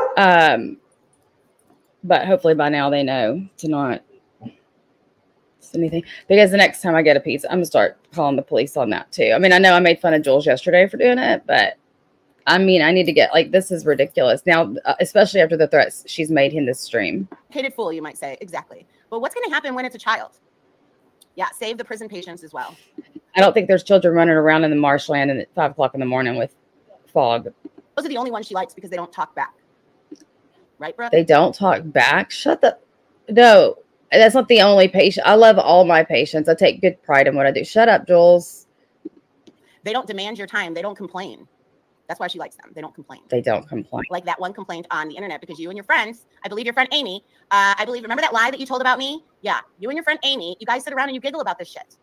Um, but hopefully by now they know to not anything. Because the next time I get a pizza, I'm gonna start calling the police on that too. I mean, I know I made fun of Jules yesterday for doing it, but I mean, I need to get like this is ridiculous now, uh, especially after the threats she's made in this stream. Hated fool, you might say. Exactly. But what's going to happen when it's a child? Yeah, save the prison patients as well. I don't think there's children running around in the marshland at five o'clock in the morning with fog. Those are the only ones she likes because they don't talk back. Right, bro? They don't talk back. Shut the no. That's not the only patient. I love all my patients. I take good pride in what I do. Shut up, Jules. They don't demand your time. They don't complain. That's why she likes them. They don't complain. They don't complain. Like that one complaint on the internet because you and your friends, I believe your friend Amy, uh, I believe, remember that lie that you told about me? Yeah, you and your friend Amy, you guys sit around and you giggle about this shit.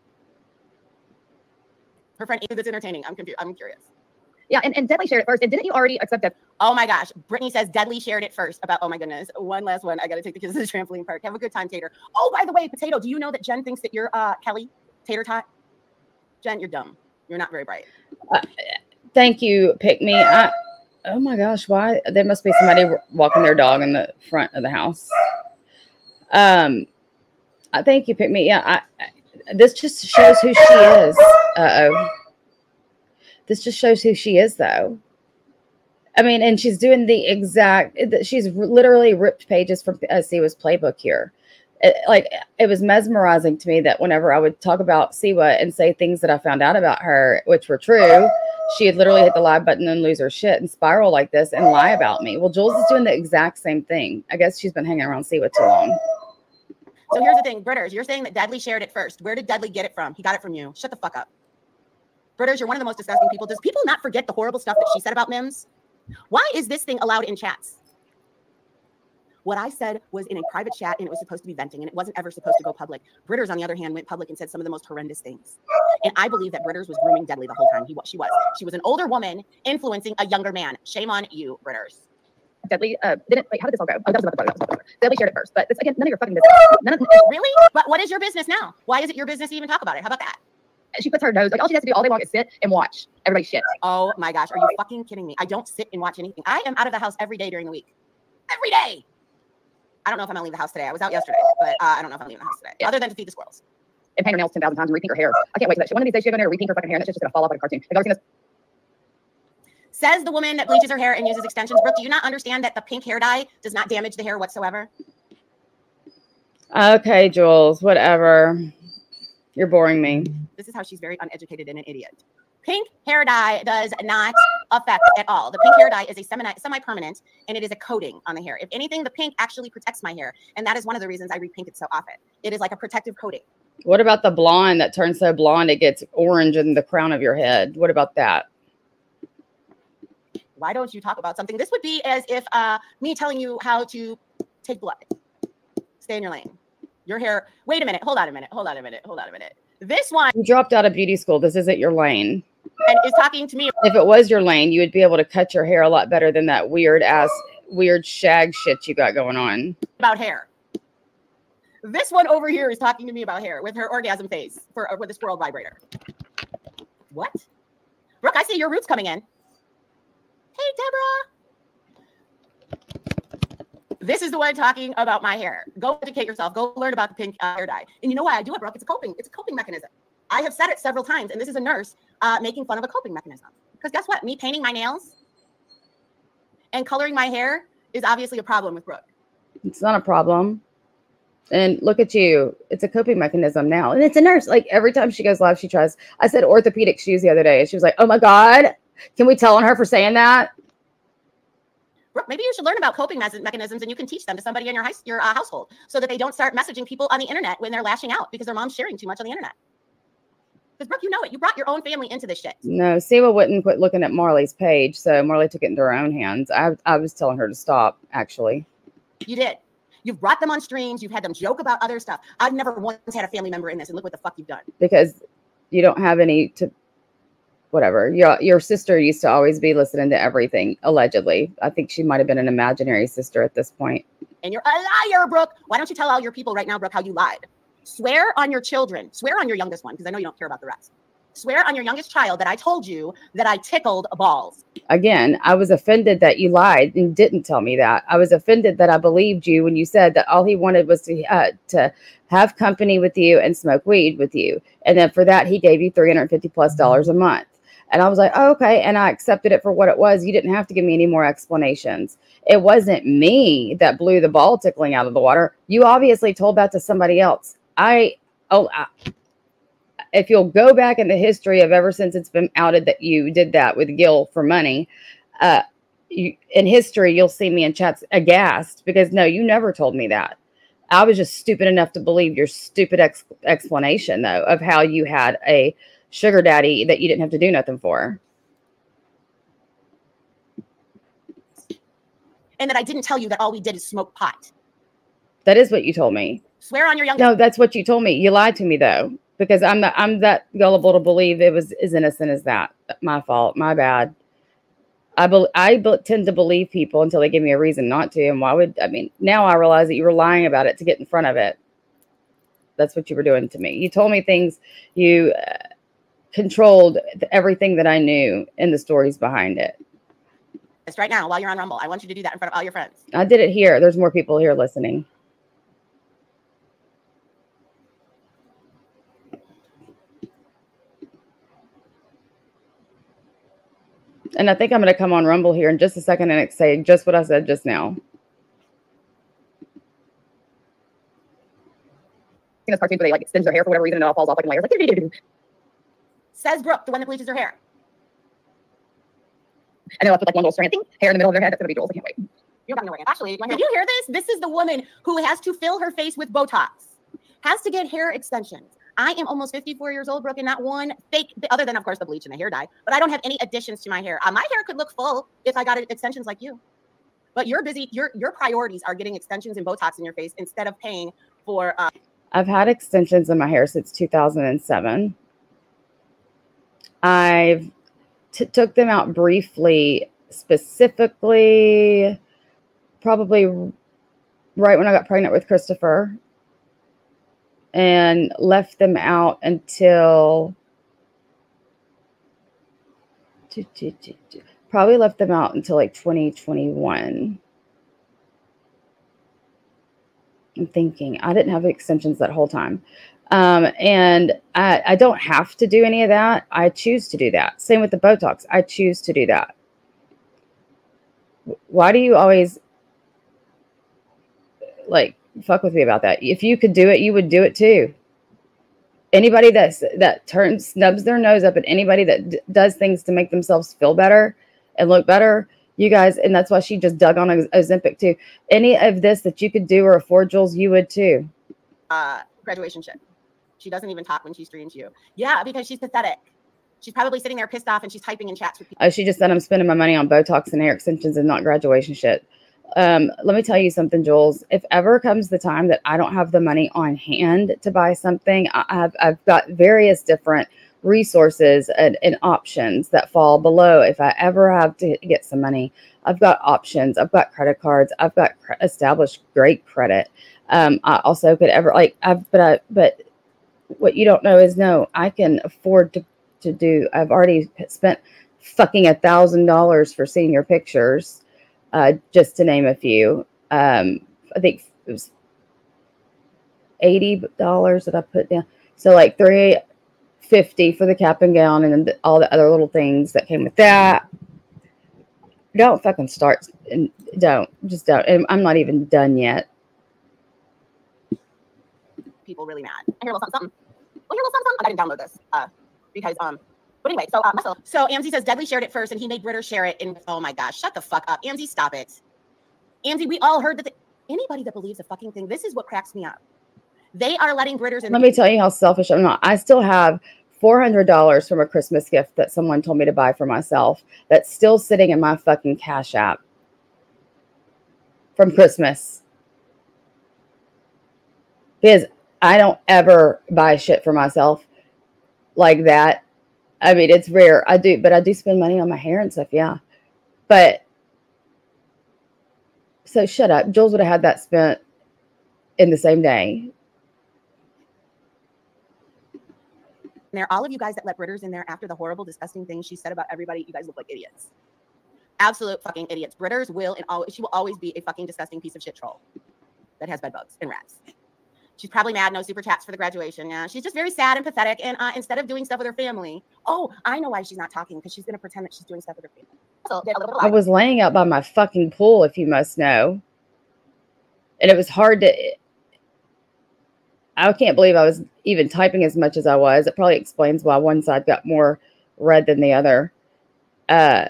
Her friend Amy, that's entertaining. I'm confused. I'm curious. Yeah, and, and Deadly shared it first. And didn't you already accept that? Oh my gosh. Brittany says Deadly shared it first about, oh my goodness. One last one. I got to take the kids to the trampoline park. Have a good time, Tater. Oh, by the way, Potato, do you know that Jen thinks that you're uh, Kelly Tater Tot? Jen, you're dumb. You're not very bright. Uh, thank you, Pick Me. I, oh my gosh, why? There must be somebody walking their dog in the front of the house. Um, I thank you, Pick Me. Yeah, I, I, this just shows who she is. Uh-oh. This just shows who she is, though. I mean, and she's doing the exact, she's literally ripped pages from uh, Siwa's playbook here. It, like, it was mesmerizing to me that whenever I would talk about Siwa and say things that I found out about her, which were true, she had literally hit the lie button and lose her shit and spiral like this and lie about me. Well, Jules is doing the exact same thing. I guess she's been hanging around Siwa too long. So here's the thing, Britters, you're saying that Dudley shared it first. Where did Dudley get it from? He got it from you. Shut the fuck up. Britters, you're one of the most disgusting people. Does people not forget the horrible stuff that she said about Mims? Why is this thing allowed in chats? What I said was in a private chat and it was supposed to be venting and it wasn't ever supposed to go public. Britters, on the other hand, went public and said some of the most horrendous things. And I believe that Britters was grooming Deadly the whole time. He, she was. She was an older woman influencing a younger man. Shame on you, Britters. Deadly uh, didn't, wait, how did this all go? Oh, that was about the that was about the Deadly shared it first. But it's, again, none of your fucking business. None of, really? But what is your business now? Why is it your business to even talk about it? How about that? She puts her nose, like all she has to do all day long is sit and watch everybody shit. Oh my gosh, are you fucking kidding me? I don't sit and watch anything. I am out of the house every day during the week. Every day. I don't know if I'm gonna leave the house today. I was out yesterday, but uh, I don't know if I'm leaving the house today. Yeah. Other than to feed the squirrels. And paint her nails ten thousand times and repaint her hair. I can't wait for that shit. One of these days she's gonna repaint her fucking hair and that shit's just gonna fall off like a cartoon. Have you ever seen this? Says the woman that bleaches her hair and uses extensions. Brooke, do you not understand that the pink hair dye does not damage the hair whatsoever? Okay, Jules, whatever. You're boring me. This is how she's very uneducated and an idiot. Pink hair dye does not affect at all. The pink hair dye is a semi semi-permanent and it is a coating on the hair. If anything, the pink actually protects my hair. And that is one of the reasons I repaint it so often. It is like a protective coating. What about the blonde that turns so blonde it gets orange in the crown of your head? What about that? Why don't you talk about something? This would be as if uh, me telling you how to take blood. Stay in your lane. Your hair. Wait a minute. Hold on a minute. Hold on a minute. Hold on a minute. This one. You dropped out of beauty school. This isn't your lane. And is talking to me. If it was your lane, you would be able to cut your hair a lot better than that weird ass, weird shag shit you got going on. About hair. This one over here is talking to me about hair with her orgasm face for uh, with a squirrel vibrator. What? Brooke, I see your roots coming in. Hey, Deborah. This is the one talking about my hair. Go educate yourself. Go learn about the pink uh, hair dye. And you know why I do it, Brooke? It's a coping. It's a coping mechanism. I have said it several times, and this is a nurse uh, making fun of a coping mechanism. Because guess what? Me painting my nails and coloring my hair is obviously a problem with Brooke. It's not a problem. And look at you. It's a coping mechanism now. And it's a nurse. Like every time she goes live, she tries. I said orthopedic shoes the other day. And she was like, oh my God, can we tell on her for saying that? Brooke, maybe you should learn about coping mechanisms and you can teach them to somebody in your, high, your uh, household so that they don't start messaging people on the internet when they're lashing out because their mom's sharing too much on the internet. Because Brooke, you know it. You brought your own family into this shit. No, Siwa wouldn't quit looking at Marley's page. So Marley took it into her own hands. I, I was telling her to stop, actually. You did. You've brought them on streams. You've had them joke about other stuff. I've never once had a family member in this, and look what the fuck you've done. Because you don't have any to, whatever. Your, your sister used to always be listening to everything, allegedly. I think she might have been an imaginary sister at this point. And you're a liar, Brooke. Why don't you tell all your people right now, Brooke, how you lied? Swear on your children. Swear on your youngest one, because I know you don't care about the rest. Swear on your youngest child that I told you that I tickled balls. Again, I was offended that you lied and didn't tell me that. I was offended that I believed you when you said that all he wanted was to uh, to have company with you and smoke weed with you. And then for that, he gave you three hundred fifty plus dollars a month. And I was like, oh, okay. And I accepted it for what it was. You didn't have to give me any more explanations. It wasn't me that blew the ball tickling out of the water. You obviously told that to somebody else. I, oh, I, if you'll go back in the history of ever since it's been outed that you did that with Gil for money, uh, you, in history, you'll see me in chats aghast because no, you never told me that. I was just stupid enough to believe your stupid ex explanation though, of how you had a sugar daddy that you didn't have to do nothing for. And that I didn't tell you that all we did is smoke pot. That is what you told me. Swear on your youngest. No, that's what you told me. You lied to me though. Because I'm the, I'm that gullible to believe it was as innocent as that. My fault. My bad. I be, I be, tend to believe people until they give me a reason not to. And why would I mean? Now I realize that you were lying about it to get in front of it. That's what you were doing to me. You told me things. You uh, controlled everything that I knew and the stories behind it. Just right now, while you're on Rumble, I want you to do that in front of all your friends. I did it here. There's more people here listening. And I think I'm going to come on Rumble here in just a second and say just what I said just now. In those cartoons where they like extend their hair for whatever reason and it all falls off like in layers. Like, says Brooke, the one that bleaches her hair. And they'll have to put like one little strand thing, hair in the middle of their head. That's going to be Jules. I can't wait. You're not going to Ashley, did you hear this? This is the woman who has to fill her face with Botox. Has to get hair extensions. I am almost fifty-four years old, Brooke, and not one fake, other than, of course, the bleach and the hair dye. But I don't have any additions to my hair. Uh, my hair could look full if I got extensions like you. But you're busy. Your your priorities are getting extensions and Botox in your face instead of paying for. Uh, I've had extensions in my hair since two thousand seven. I've t took them out briefly, specifically, probably right when I got pregnant with Christopher. And left them out until probably left them out until like twenty twenty-one. I'm thinking I didn't have extensions that whole time. Um, and I, I don't have to do any of that. I choose to do that. Same with the Botox. I choose to do that. Why do you always like fuck with me about that? If you could do it, you would do it too. Anybody that's that turns snubs their nose up at anybody that d does things to make themselves feel better and look better, you guys, and that's why she just dug on Ozempic too. Any of this that you could do or afford, Jules, you would too. Uh, graduation shit. She doesn't even talk when she streams you. Yeah, because she's pathetic. She's probably sitting there pissed off and she's typing in chats with people. Uh, she just said I'm spending my money on Botox and hair extensions and not graduation shit. Um, let me tell you something, Jules. If ever comes the time that I don't have the money on hand to buy something, I have, I've got various different resources and, and options that fall below. If I ever have to get some money, I've got options. I've got credit cards. I've got cre established great credit. Um, I also could ever like, I've, but I, but what you don't know is no, I can afford to, to do. I've already spent fucking a thousand dollars for senior pictures. Uh, just to name a few. Um, I think it was eighty dollars that I put down. So like three fifty for the cap and gown and then the, all the other little things that came with that. Don't fucking start. And don't. Just don't. And I'm not even done yet. People really mad. I hear a little something, something. Well, hear a little something, something. I didn't download this uh, because um. But anyway, so uh, muscle. So Amzi says Deadly shared it first, and he made Britter share it. And oh my gosh, shut the fuck up, Amzi, stop it. Amzi, we all heard that. The, anybody that believes a fucking thing, this is what cracks me up. They are letting Britters. In Let me tell you how selfish I'm not. I still have four hundred dollars from a Christmas gift that someone told me to buy for myself. That's still sitting in my fucking Cash App from Christmas. Because I don't ever buy shit for myself like that. I mean, it's rare. I do, but I do spend money on my hair and stuff. Yeah. But so shut up. Jules would have had that spent in the same day. there, all of you guys that let Britters in there after the horrible, disgusting things she said about everybody, you guys look like idiots. Absolute fucking idiots. Britters will and always, she will always be a fucking disgusting piece of shit troll that has bed bugs and rats. She's probably mad, no super chats for the graduation. Yeah, she's just very sad and pathetic. And uh, instead of doing stuff with her family, oh, I know why she's not talking, because she's going to pretend that she's doing stuff with her family. So, I was laying out by my fucking pool, if you must know. And it was hard to... I can't believe I was even typing as much as I was. It probably explains why one side got more red than the other. Uh,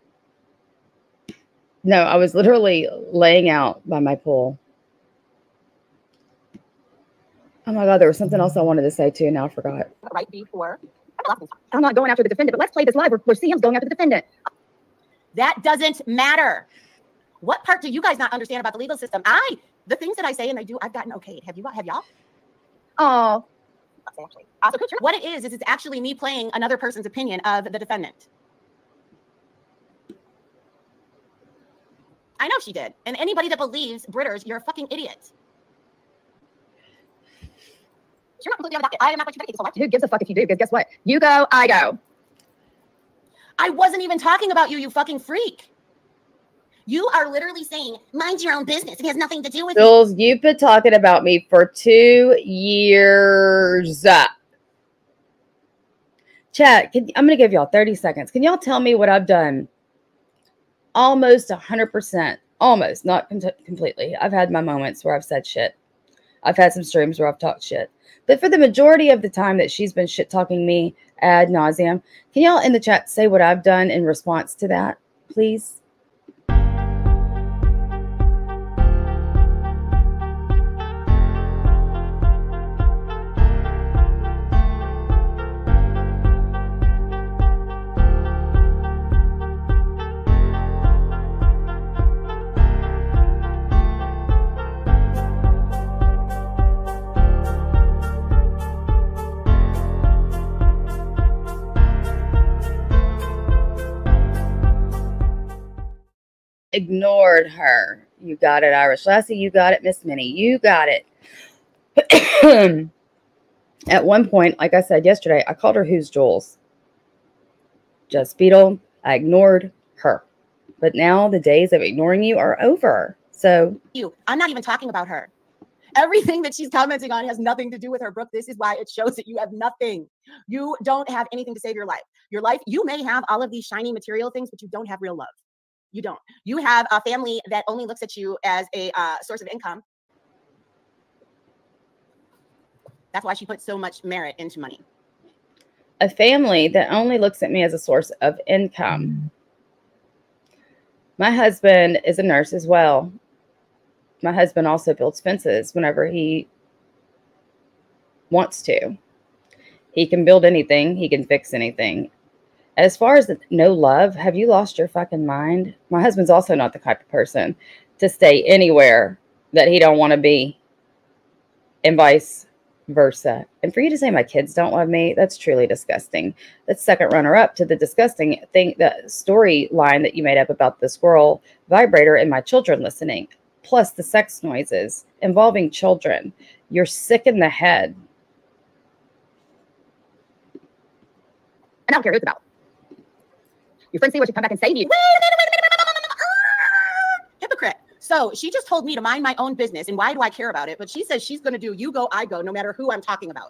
no, I was literally laying out by my pool. Oh my God, there was something else I wanted to say too, and now I forgot. Right before. I'm not going after the defendant, but let's play this live where, where C M's going after the defendant. That doesn't matter. What part do you guys not understand about the legal system? I, the things that I say and I do, I've gotten okayed. Have you, have y'all? Oh. What it is, is it's actually me playing another person's opinion of the defendant. I know she did. And anybody that believes Britters, you're a fucking idiot. You're not completely unadopted. I am not what you think. So who gives a fuck if you do? Because guess what? You go, I go. I wasn't even talking about you, you fucking freak. You are literally saying, mind your own business. It has nothing to do with Jules, you've been talking about me for two years. Chat, can, I'm going to give y'all thirty seconds. Can y'all tell me what I've done? Almost one hundred percent. Almost, not com completely. I've had my moments where I've said shit. I've had some streams where I've talked shit. But for the majority of the time that she's been shit talking me ad nauseum, can y'all in the chat say what I've done in response to that, please? Ignored her. You got it, Irish Lassie. You got it, Miss Minnie. You got it. At one point, like I said yesterday, I called her Who's Jules? Just Beetle. I ignored her. But now the days of ignoring you are over. So you, I'm not even talking about her. Everything that she's commenting on has nothing to do with her, Brooke. This is why it shows that you have nothing. You don't have anything to save your life. Your life, you may have all of these shiny material things, but you don't have real love. You don't. You have a family that only looks at you as a uh, source of income. That's why she puts so much merit into money. A family that only looks at me as a source of income. My husband is a nurse as well. My husband also builds fences whenever he wants to. He can build anything. He can fix anything. As far as the, no love, have you lost your fucking mind? My husband's also not the type of person to stay anywhere that he don't want to be, and vice versa. And for you to say my kids don't love me, that's truly disgusting. That's second runner up to the disgusting thing, the storyline that you made up about the squirrel vibrator and my children listening, plus the sex noises involving children. You're sick in the head. And I don't care who it's about. Your friends see what you come back and say to you. Hypocrite. So she just told me to mind my own business, and why do I care about it? But she says she's going to do you go, I go, no matter who I'm talking about.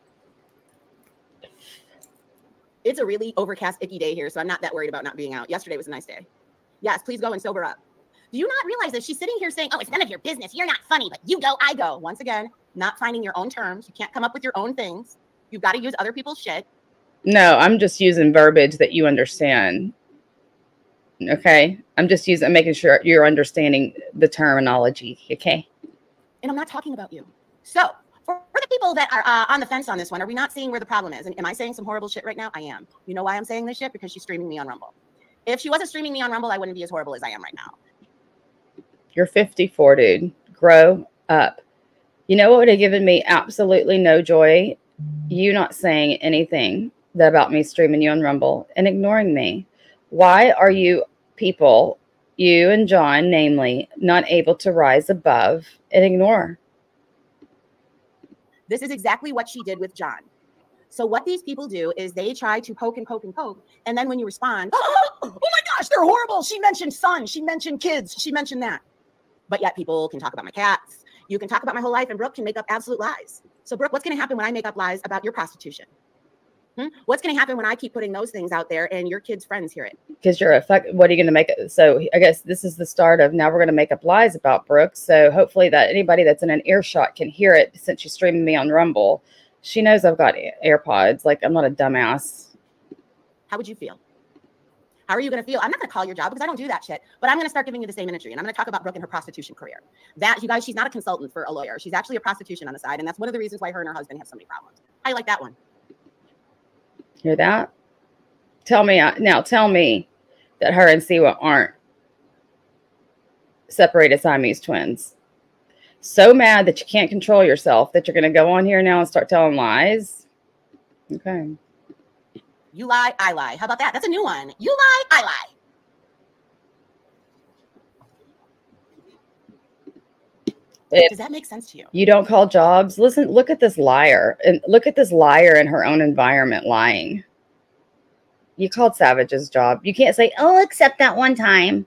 It's a really overcast, icky day here, so I'm not that worried about not being out. Yesterday was a nice day. Yes, please go and sober up. Do you not realize that she's sitting here saying, oh, it's none of your business. You're not funny, but you go, I go. Once again, not finding your own terms. You can't come up with your own things. You've got to use other people's shit. No, I'm just using verbiage that you understand. Okay? I'm just using, I'm making sure you're understanding the terminology. Okay? And I'm not talking about you. So, for, for the people that are uh, on the fence on this one, are we not seeing where the problem is? And am I saying some horrible shit right now? I am. You know why I'm saying this shit? Because she's streaming me on Rumble. If she wasn't streaming me on Rumble, I wouldn't be as horrible as I am right now. You're fifty-four, dude. Grow up. You know what would have given me absolutely no joy? You not saying anything that about me streaming you on Rumble and ignoring me. Why are you people, you and John, namely, not able to rise above and ignore? This is exactly what she did with John. So what these people do is they try to poke and poke and poke. And then when you respond, oh, oh my gosh, they're horrible. She mentioned son. She mentioned kids. She mentioned that. But yet people can talk about my cats. You can talk about my whole life, and Brooke can make up absolute lies. So Brooke, what's going to happen when I make up lies about your prostitution? Hmm? What's going to happen when I keep putting those things out there and your kids' friends hear it? Because you're a fuck. What are you going to make it? So I guess this is the start of now we're going to make up lies about Brooke. So hopefully that anybody that's in an earshot can hear it, since she's streaming me on Rumble. She knows I've got AirPods. Like, I'm not a dumbass. How would you feel? How are you going to feel? I'm not going to call your job because I don't do that shit, but I'm going to start giving you the same imagery. And I'm going to talk about Brooke and her prostitution career. That, you guys, she's not a consultant for a lawyer. She's actually a prostitution on the side. And that's one of the reasons why her and her husband have so many problems. How do you like that one? Hear that? Tell me, now tell me that her and Siwa aren't separated Siamese twins. So mad that you can't control yourself that you're going to go on here now and start telling lies. Okay. You lie, I lie. How about that? That's a new one. You lie, I lie. If Does that make sense to you? you don't call jobs, listen, look at this liar. And look at this liar in her own environment lying. You called Savage's job. You can't say, oh, except that one time.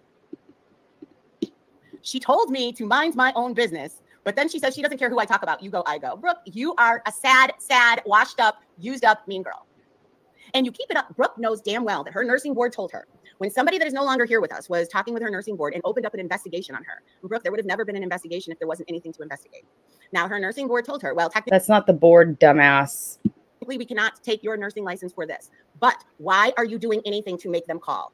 She told me to mind my own business, but then she says she doesn't care who I talk about. You go, I go. Brooke, you are a sad, sad, washed up, used up, mean girl. And you keep it up. Brooke knows damn well that her nursing board told her when somebody that is no longer here with us was talking with her nursing board and opened up an investigation on her. Brooke, there would have never been an investigation if there wasn't anything to investigate. Now, her nursing board told her, well, technically, That's not the board, dumbass. we cannot take your nursing license for this. But why are you doing anything to make them call?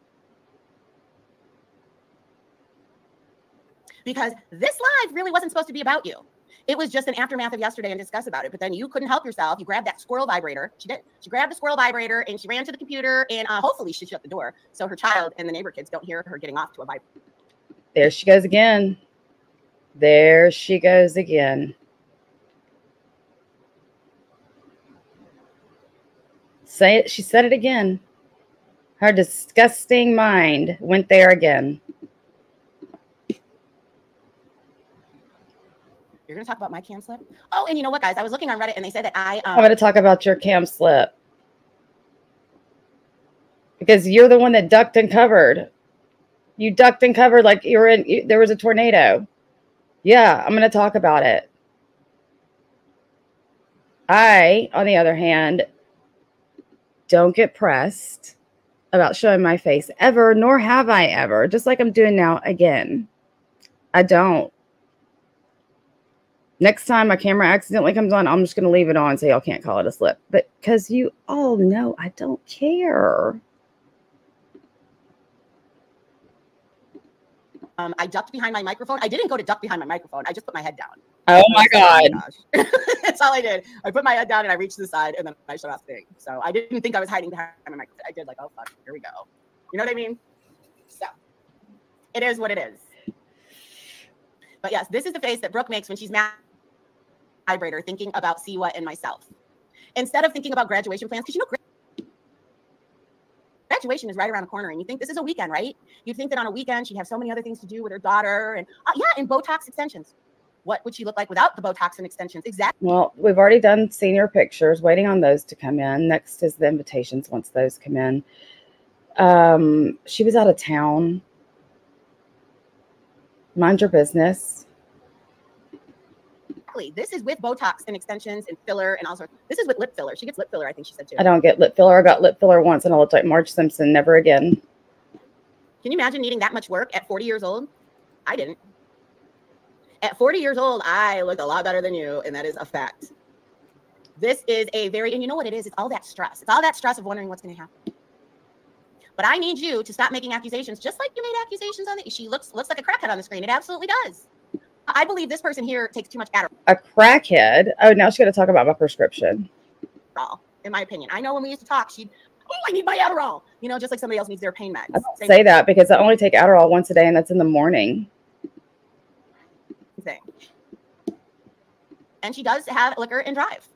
Because this live really wasn't supposed to be about you. It was just an aftermath of yesterday and discuss about it. But then you couldn't help yourself. You grabbed that squirrel vibrator. She did. She grabbed the squirrel vibrator and she ran to the computer and uh, hopefully she shut the door so her child and the neighbor kids don't hear her getting off to a vibrator. There she goes again. There she goes again. Say it. She said it again. Her disgusting mind went there again. You're going to talk about my cam slip? Oh, and you know what, guys? I was looking on Reddit and they said that I... Um, I'm going to talk about your cam slip. Because you're the one that ducked and covered. You ducked and covered like you were in... You, there was a tornado. Yeah, I'm going to talk about it. I, on the other hand, don't get pressed about showing my face ever, nor have I ever. Just like I'm doing now again. I don't. Next time my camera accidentally comes on, I'm just going to leave it on so y'all can't call it a slip. But because you all know I don't care. Um, I ducked behind my microphone. I didn't go to duck behind my microphone. I just put my head down. Oh, my God. Oh my gosh. That's all I did. I put my head down and I reached to the side and then I shut off the thing. So I didn't think I was hiding behind my microphone. I did like, oh, fuck, here we go. You know what I mean? So it is what it is. But yes, this is the face that Brooke makes when she's mad. Vibrator thinking about Siwa and myself instead of thinking about graduation plans, because you know graduation is right around the corner and you think this is a weekend, right? You'd think that on a weekend she'd have so many other things to do with her daughter and uh, yeah, and Botox extensions. What would she look like without the Botox and extensions? Exactly. Well, we've already done senior pictures, waiting on those to come in. Next is the invitations once those come in. Um, she was out of town. Mind your business. This is with Botox and extensions and filler and all sorts. This is with lip filler. She gets lip filler, I think she said too. I don't get lip filler. I got lip filler once and I looked like Marge Simpson. Never again. Can you imagine needing that much work at forty years old? I didn't. At forty years old, I look a lot better than you, and that is a fact. This is a very, and you know what it is? It's all that stress. It's all that stress of wondering what's going to happen. But I need you to stop making accusations, just like you made accusations on the, she looks, looks like a crackhead on the screen. It absolutely does. I believe this person here takes too much Adderall. A crackhead? Oh, now she's going to talk about my prescription. In my opinion. I know when we used to talk, she'd, oh, I need my Adderall. You know, just like somebody else needs their pain meds. I don't say that because I only take Adderall once a day and that's in the morning. Thing. And she does have liquor and drive.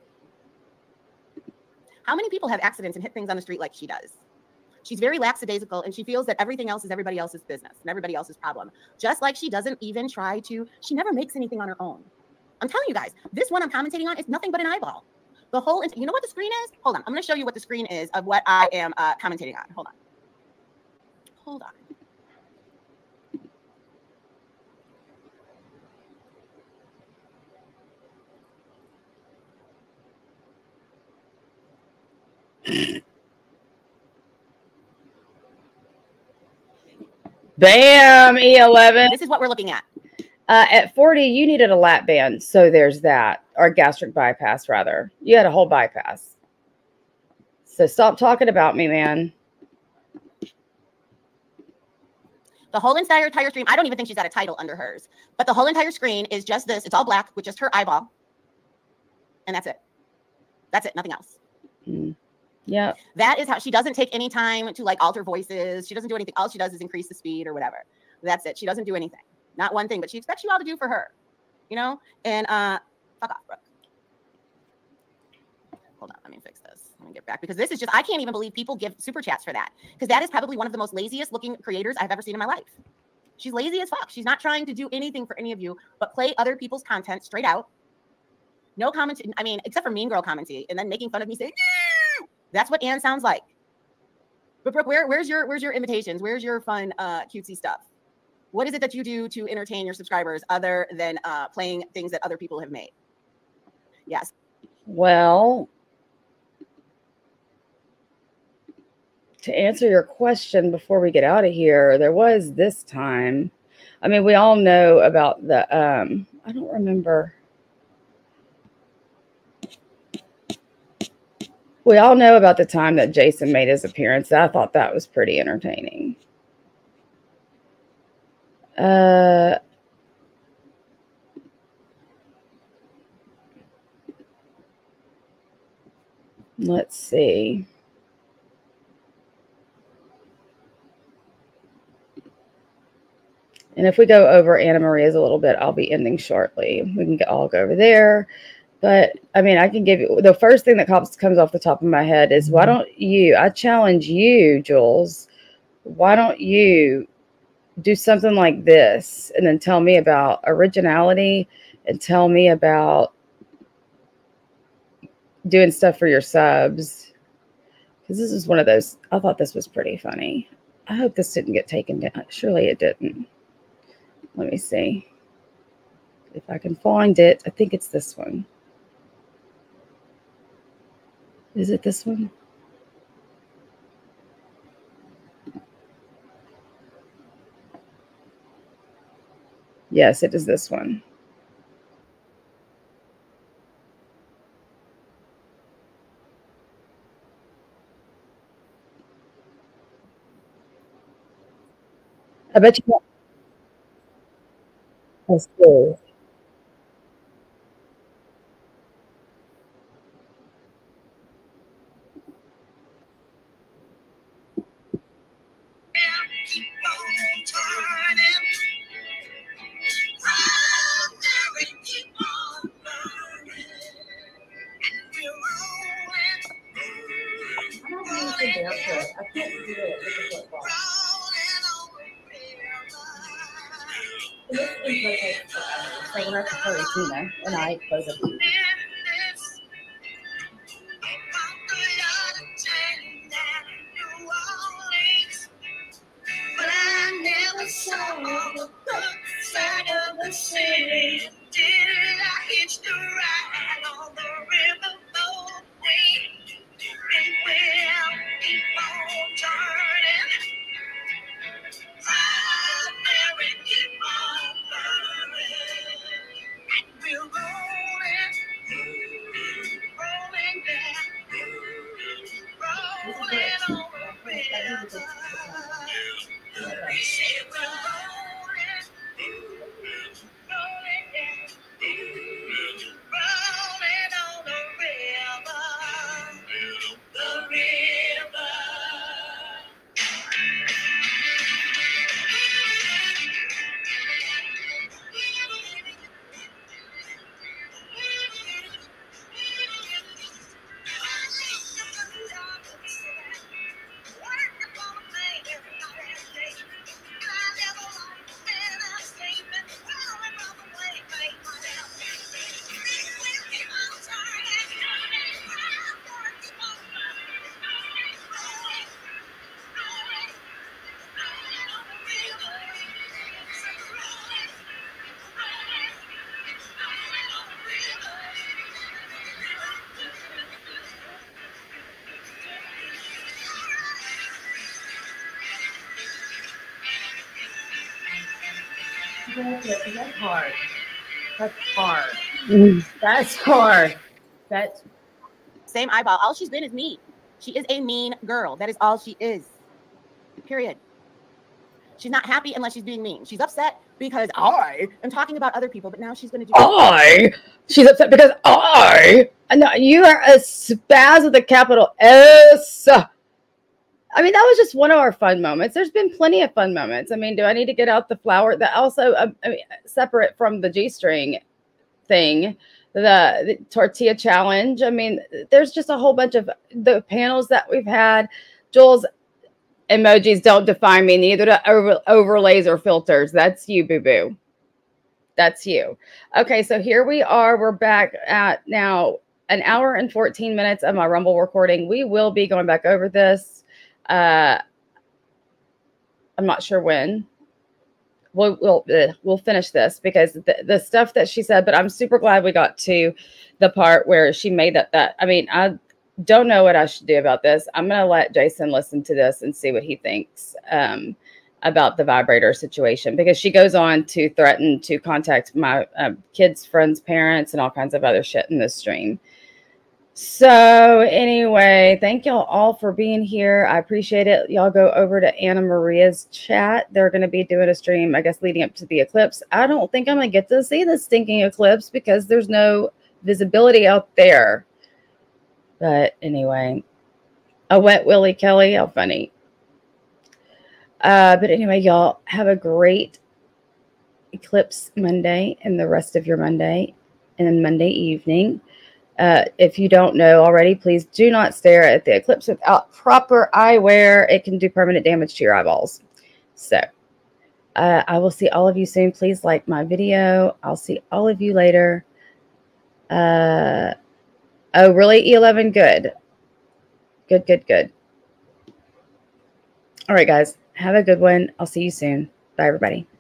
How many people have accidents and hit things on the street like she does? She's very lackadaisical and she feels that everything else is everybody else's business and everybody else's problem. Just like she doesn't even try to, she never makes anything on her own. I'm telling you guys, this one I'm commentating on is nothing but an eyeball. The whole, you know what the screen is? Hold on. I'm going to show you what the screen is of what I am uh, commentating on. Hold on. Hold on. Bam, E eleven. This is what we're looking at. Uh, at forty, you needed a lap band. So there's that. Or gastric bypass, rather. You had a whole bypass. So stop talking about me, man. The whole entire, entire stream, I don't even think she's got a title under hers. But the whole entire screen is just this. It's all black with just her eyeball. And that's it. That's it. Nothing else. Mm. Yeah. That is how she doesn't take any time to like alter voices. She doesn't do anything. All she does is increase the speed or whatever. That's it. She doesn't do anything. Not one thing, but she expects you all to do for her. You know? And uh fuck off, Brooke. Hold on, let me fix this. Let me get back because this is just I can't even believe people give super chats for that. Because that is probably one of the most laziest looking creators I've ever seen in my life. She's lazy as fuck. She's not trying to do anything for any of you but play other people's content straight out. No comment. I mean, except for Mean Girl commenting and then making fun of me saying, yeah! That's what Anne sounds like. But Brooke, where, where's your where's your invitations? Where's your fun, uh, cutesy stuff? What is it that you do to entertain your subscribers other than uh, playing things that other people have made? Yes. Well, to answer your question before we get out of here, there was this time. I mean, we all know about the, um, I don't remember. We all know about the time that Jason made his appearance. I thought that was pretty entertaining. Uh, let's see. And if we go over Anna Maria's a little bit, I'll be ending shortly. We can get, all go over there. But, I mean, I can give you, the first thing that comes, comes off the top of my head is, why don't you, I challenge you, Jules, why don't you do something like this and then tell me about originality and tell me about doing stuff for your subs. Because this is one of those, I thought this was pretty funny. I hope this didn't get taken down. Surely it didn't. Let me see if I can find it. I think it's this one. Is it this one? Yes, it is this one. I bet you won't. Let's see. I can't do it with the football. This is like a, so we're at the Chloe Tina, and I close up. But I never saw the side of the city. Did I hitch the ride on the riverboat way? And we'll keep on turning. Proud Mary, keep on burning. And we're rolling, rolling down, rolling on the river. We say we're rolling, rolling down, rolling on the river, the river. That's hard. That's hard. That's hard. That's Same eyeball. All she's been is mean. She is a mean girl. That is all she is. Period. She's not happy unless she's being mean. She's upset because I am talking about other people, but now she's going to do I. She's upset because I. No, you are a spaz with a capital S. I mean, that was just one of our fun moments. There's been plenty of fun moments. I mean, do I need to get out the flower? That also, um, I mean, separate from the G-string thing, the, the tortilla challenge. I mean, there's just a whole bunch of the panels that we've had. Jules, emojis don't define me, neither do over, overlays or filters. That's you, boo-boo. That's you. Okay, so here we are. We're back at now an hour and fourteen minutes of my Rumble recording. We will be going back over this. Uh, I'm not sure when. We'll we'll uh, we'll finish this because the, the stuff that she said. But I'm super glad we got to the part where she made that. That I mean, I don't know what I should do about this. I'm gonna let Jason listen to this and see what he thinks um, about the vibrator situation, because she goes on to threaten to contact my uh, kids' friends' parents and all kinds of other shit in this stream. So anyway, thank y'all all for being here. I appreciate it. Y'all go over to Anna Maria's chat. They're going to be doing a stream, I guess, leading up to the eclipse. I don't think I'm going to get to see the stinking eclipse because there's no visibility out there. But anyway, a wet Willie Kelly. How funny. Uh, but anyway, y'all have a great eclipse Monday and the rest of your Monday and then Monday evening. Uh, if you don't know already, please do not stare at the eclipse without proper eyewear. It can do permanent damage to your eyeballs. So uh, I will see all of you soon. Please like my video. I'll see all of you later. Uh, oh, really? E eleven? Good. Good, good, good. All right, guys. Have a good one. I'll see you soon. Bye, everybody.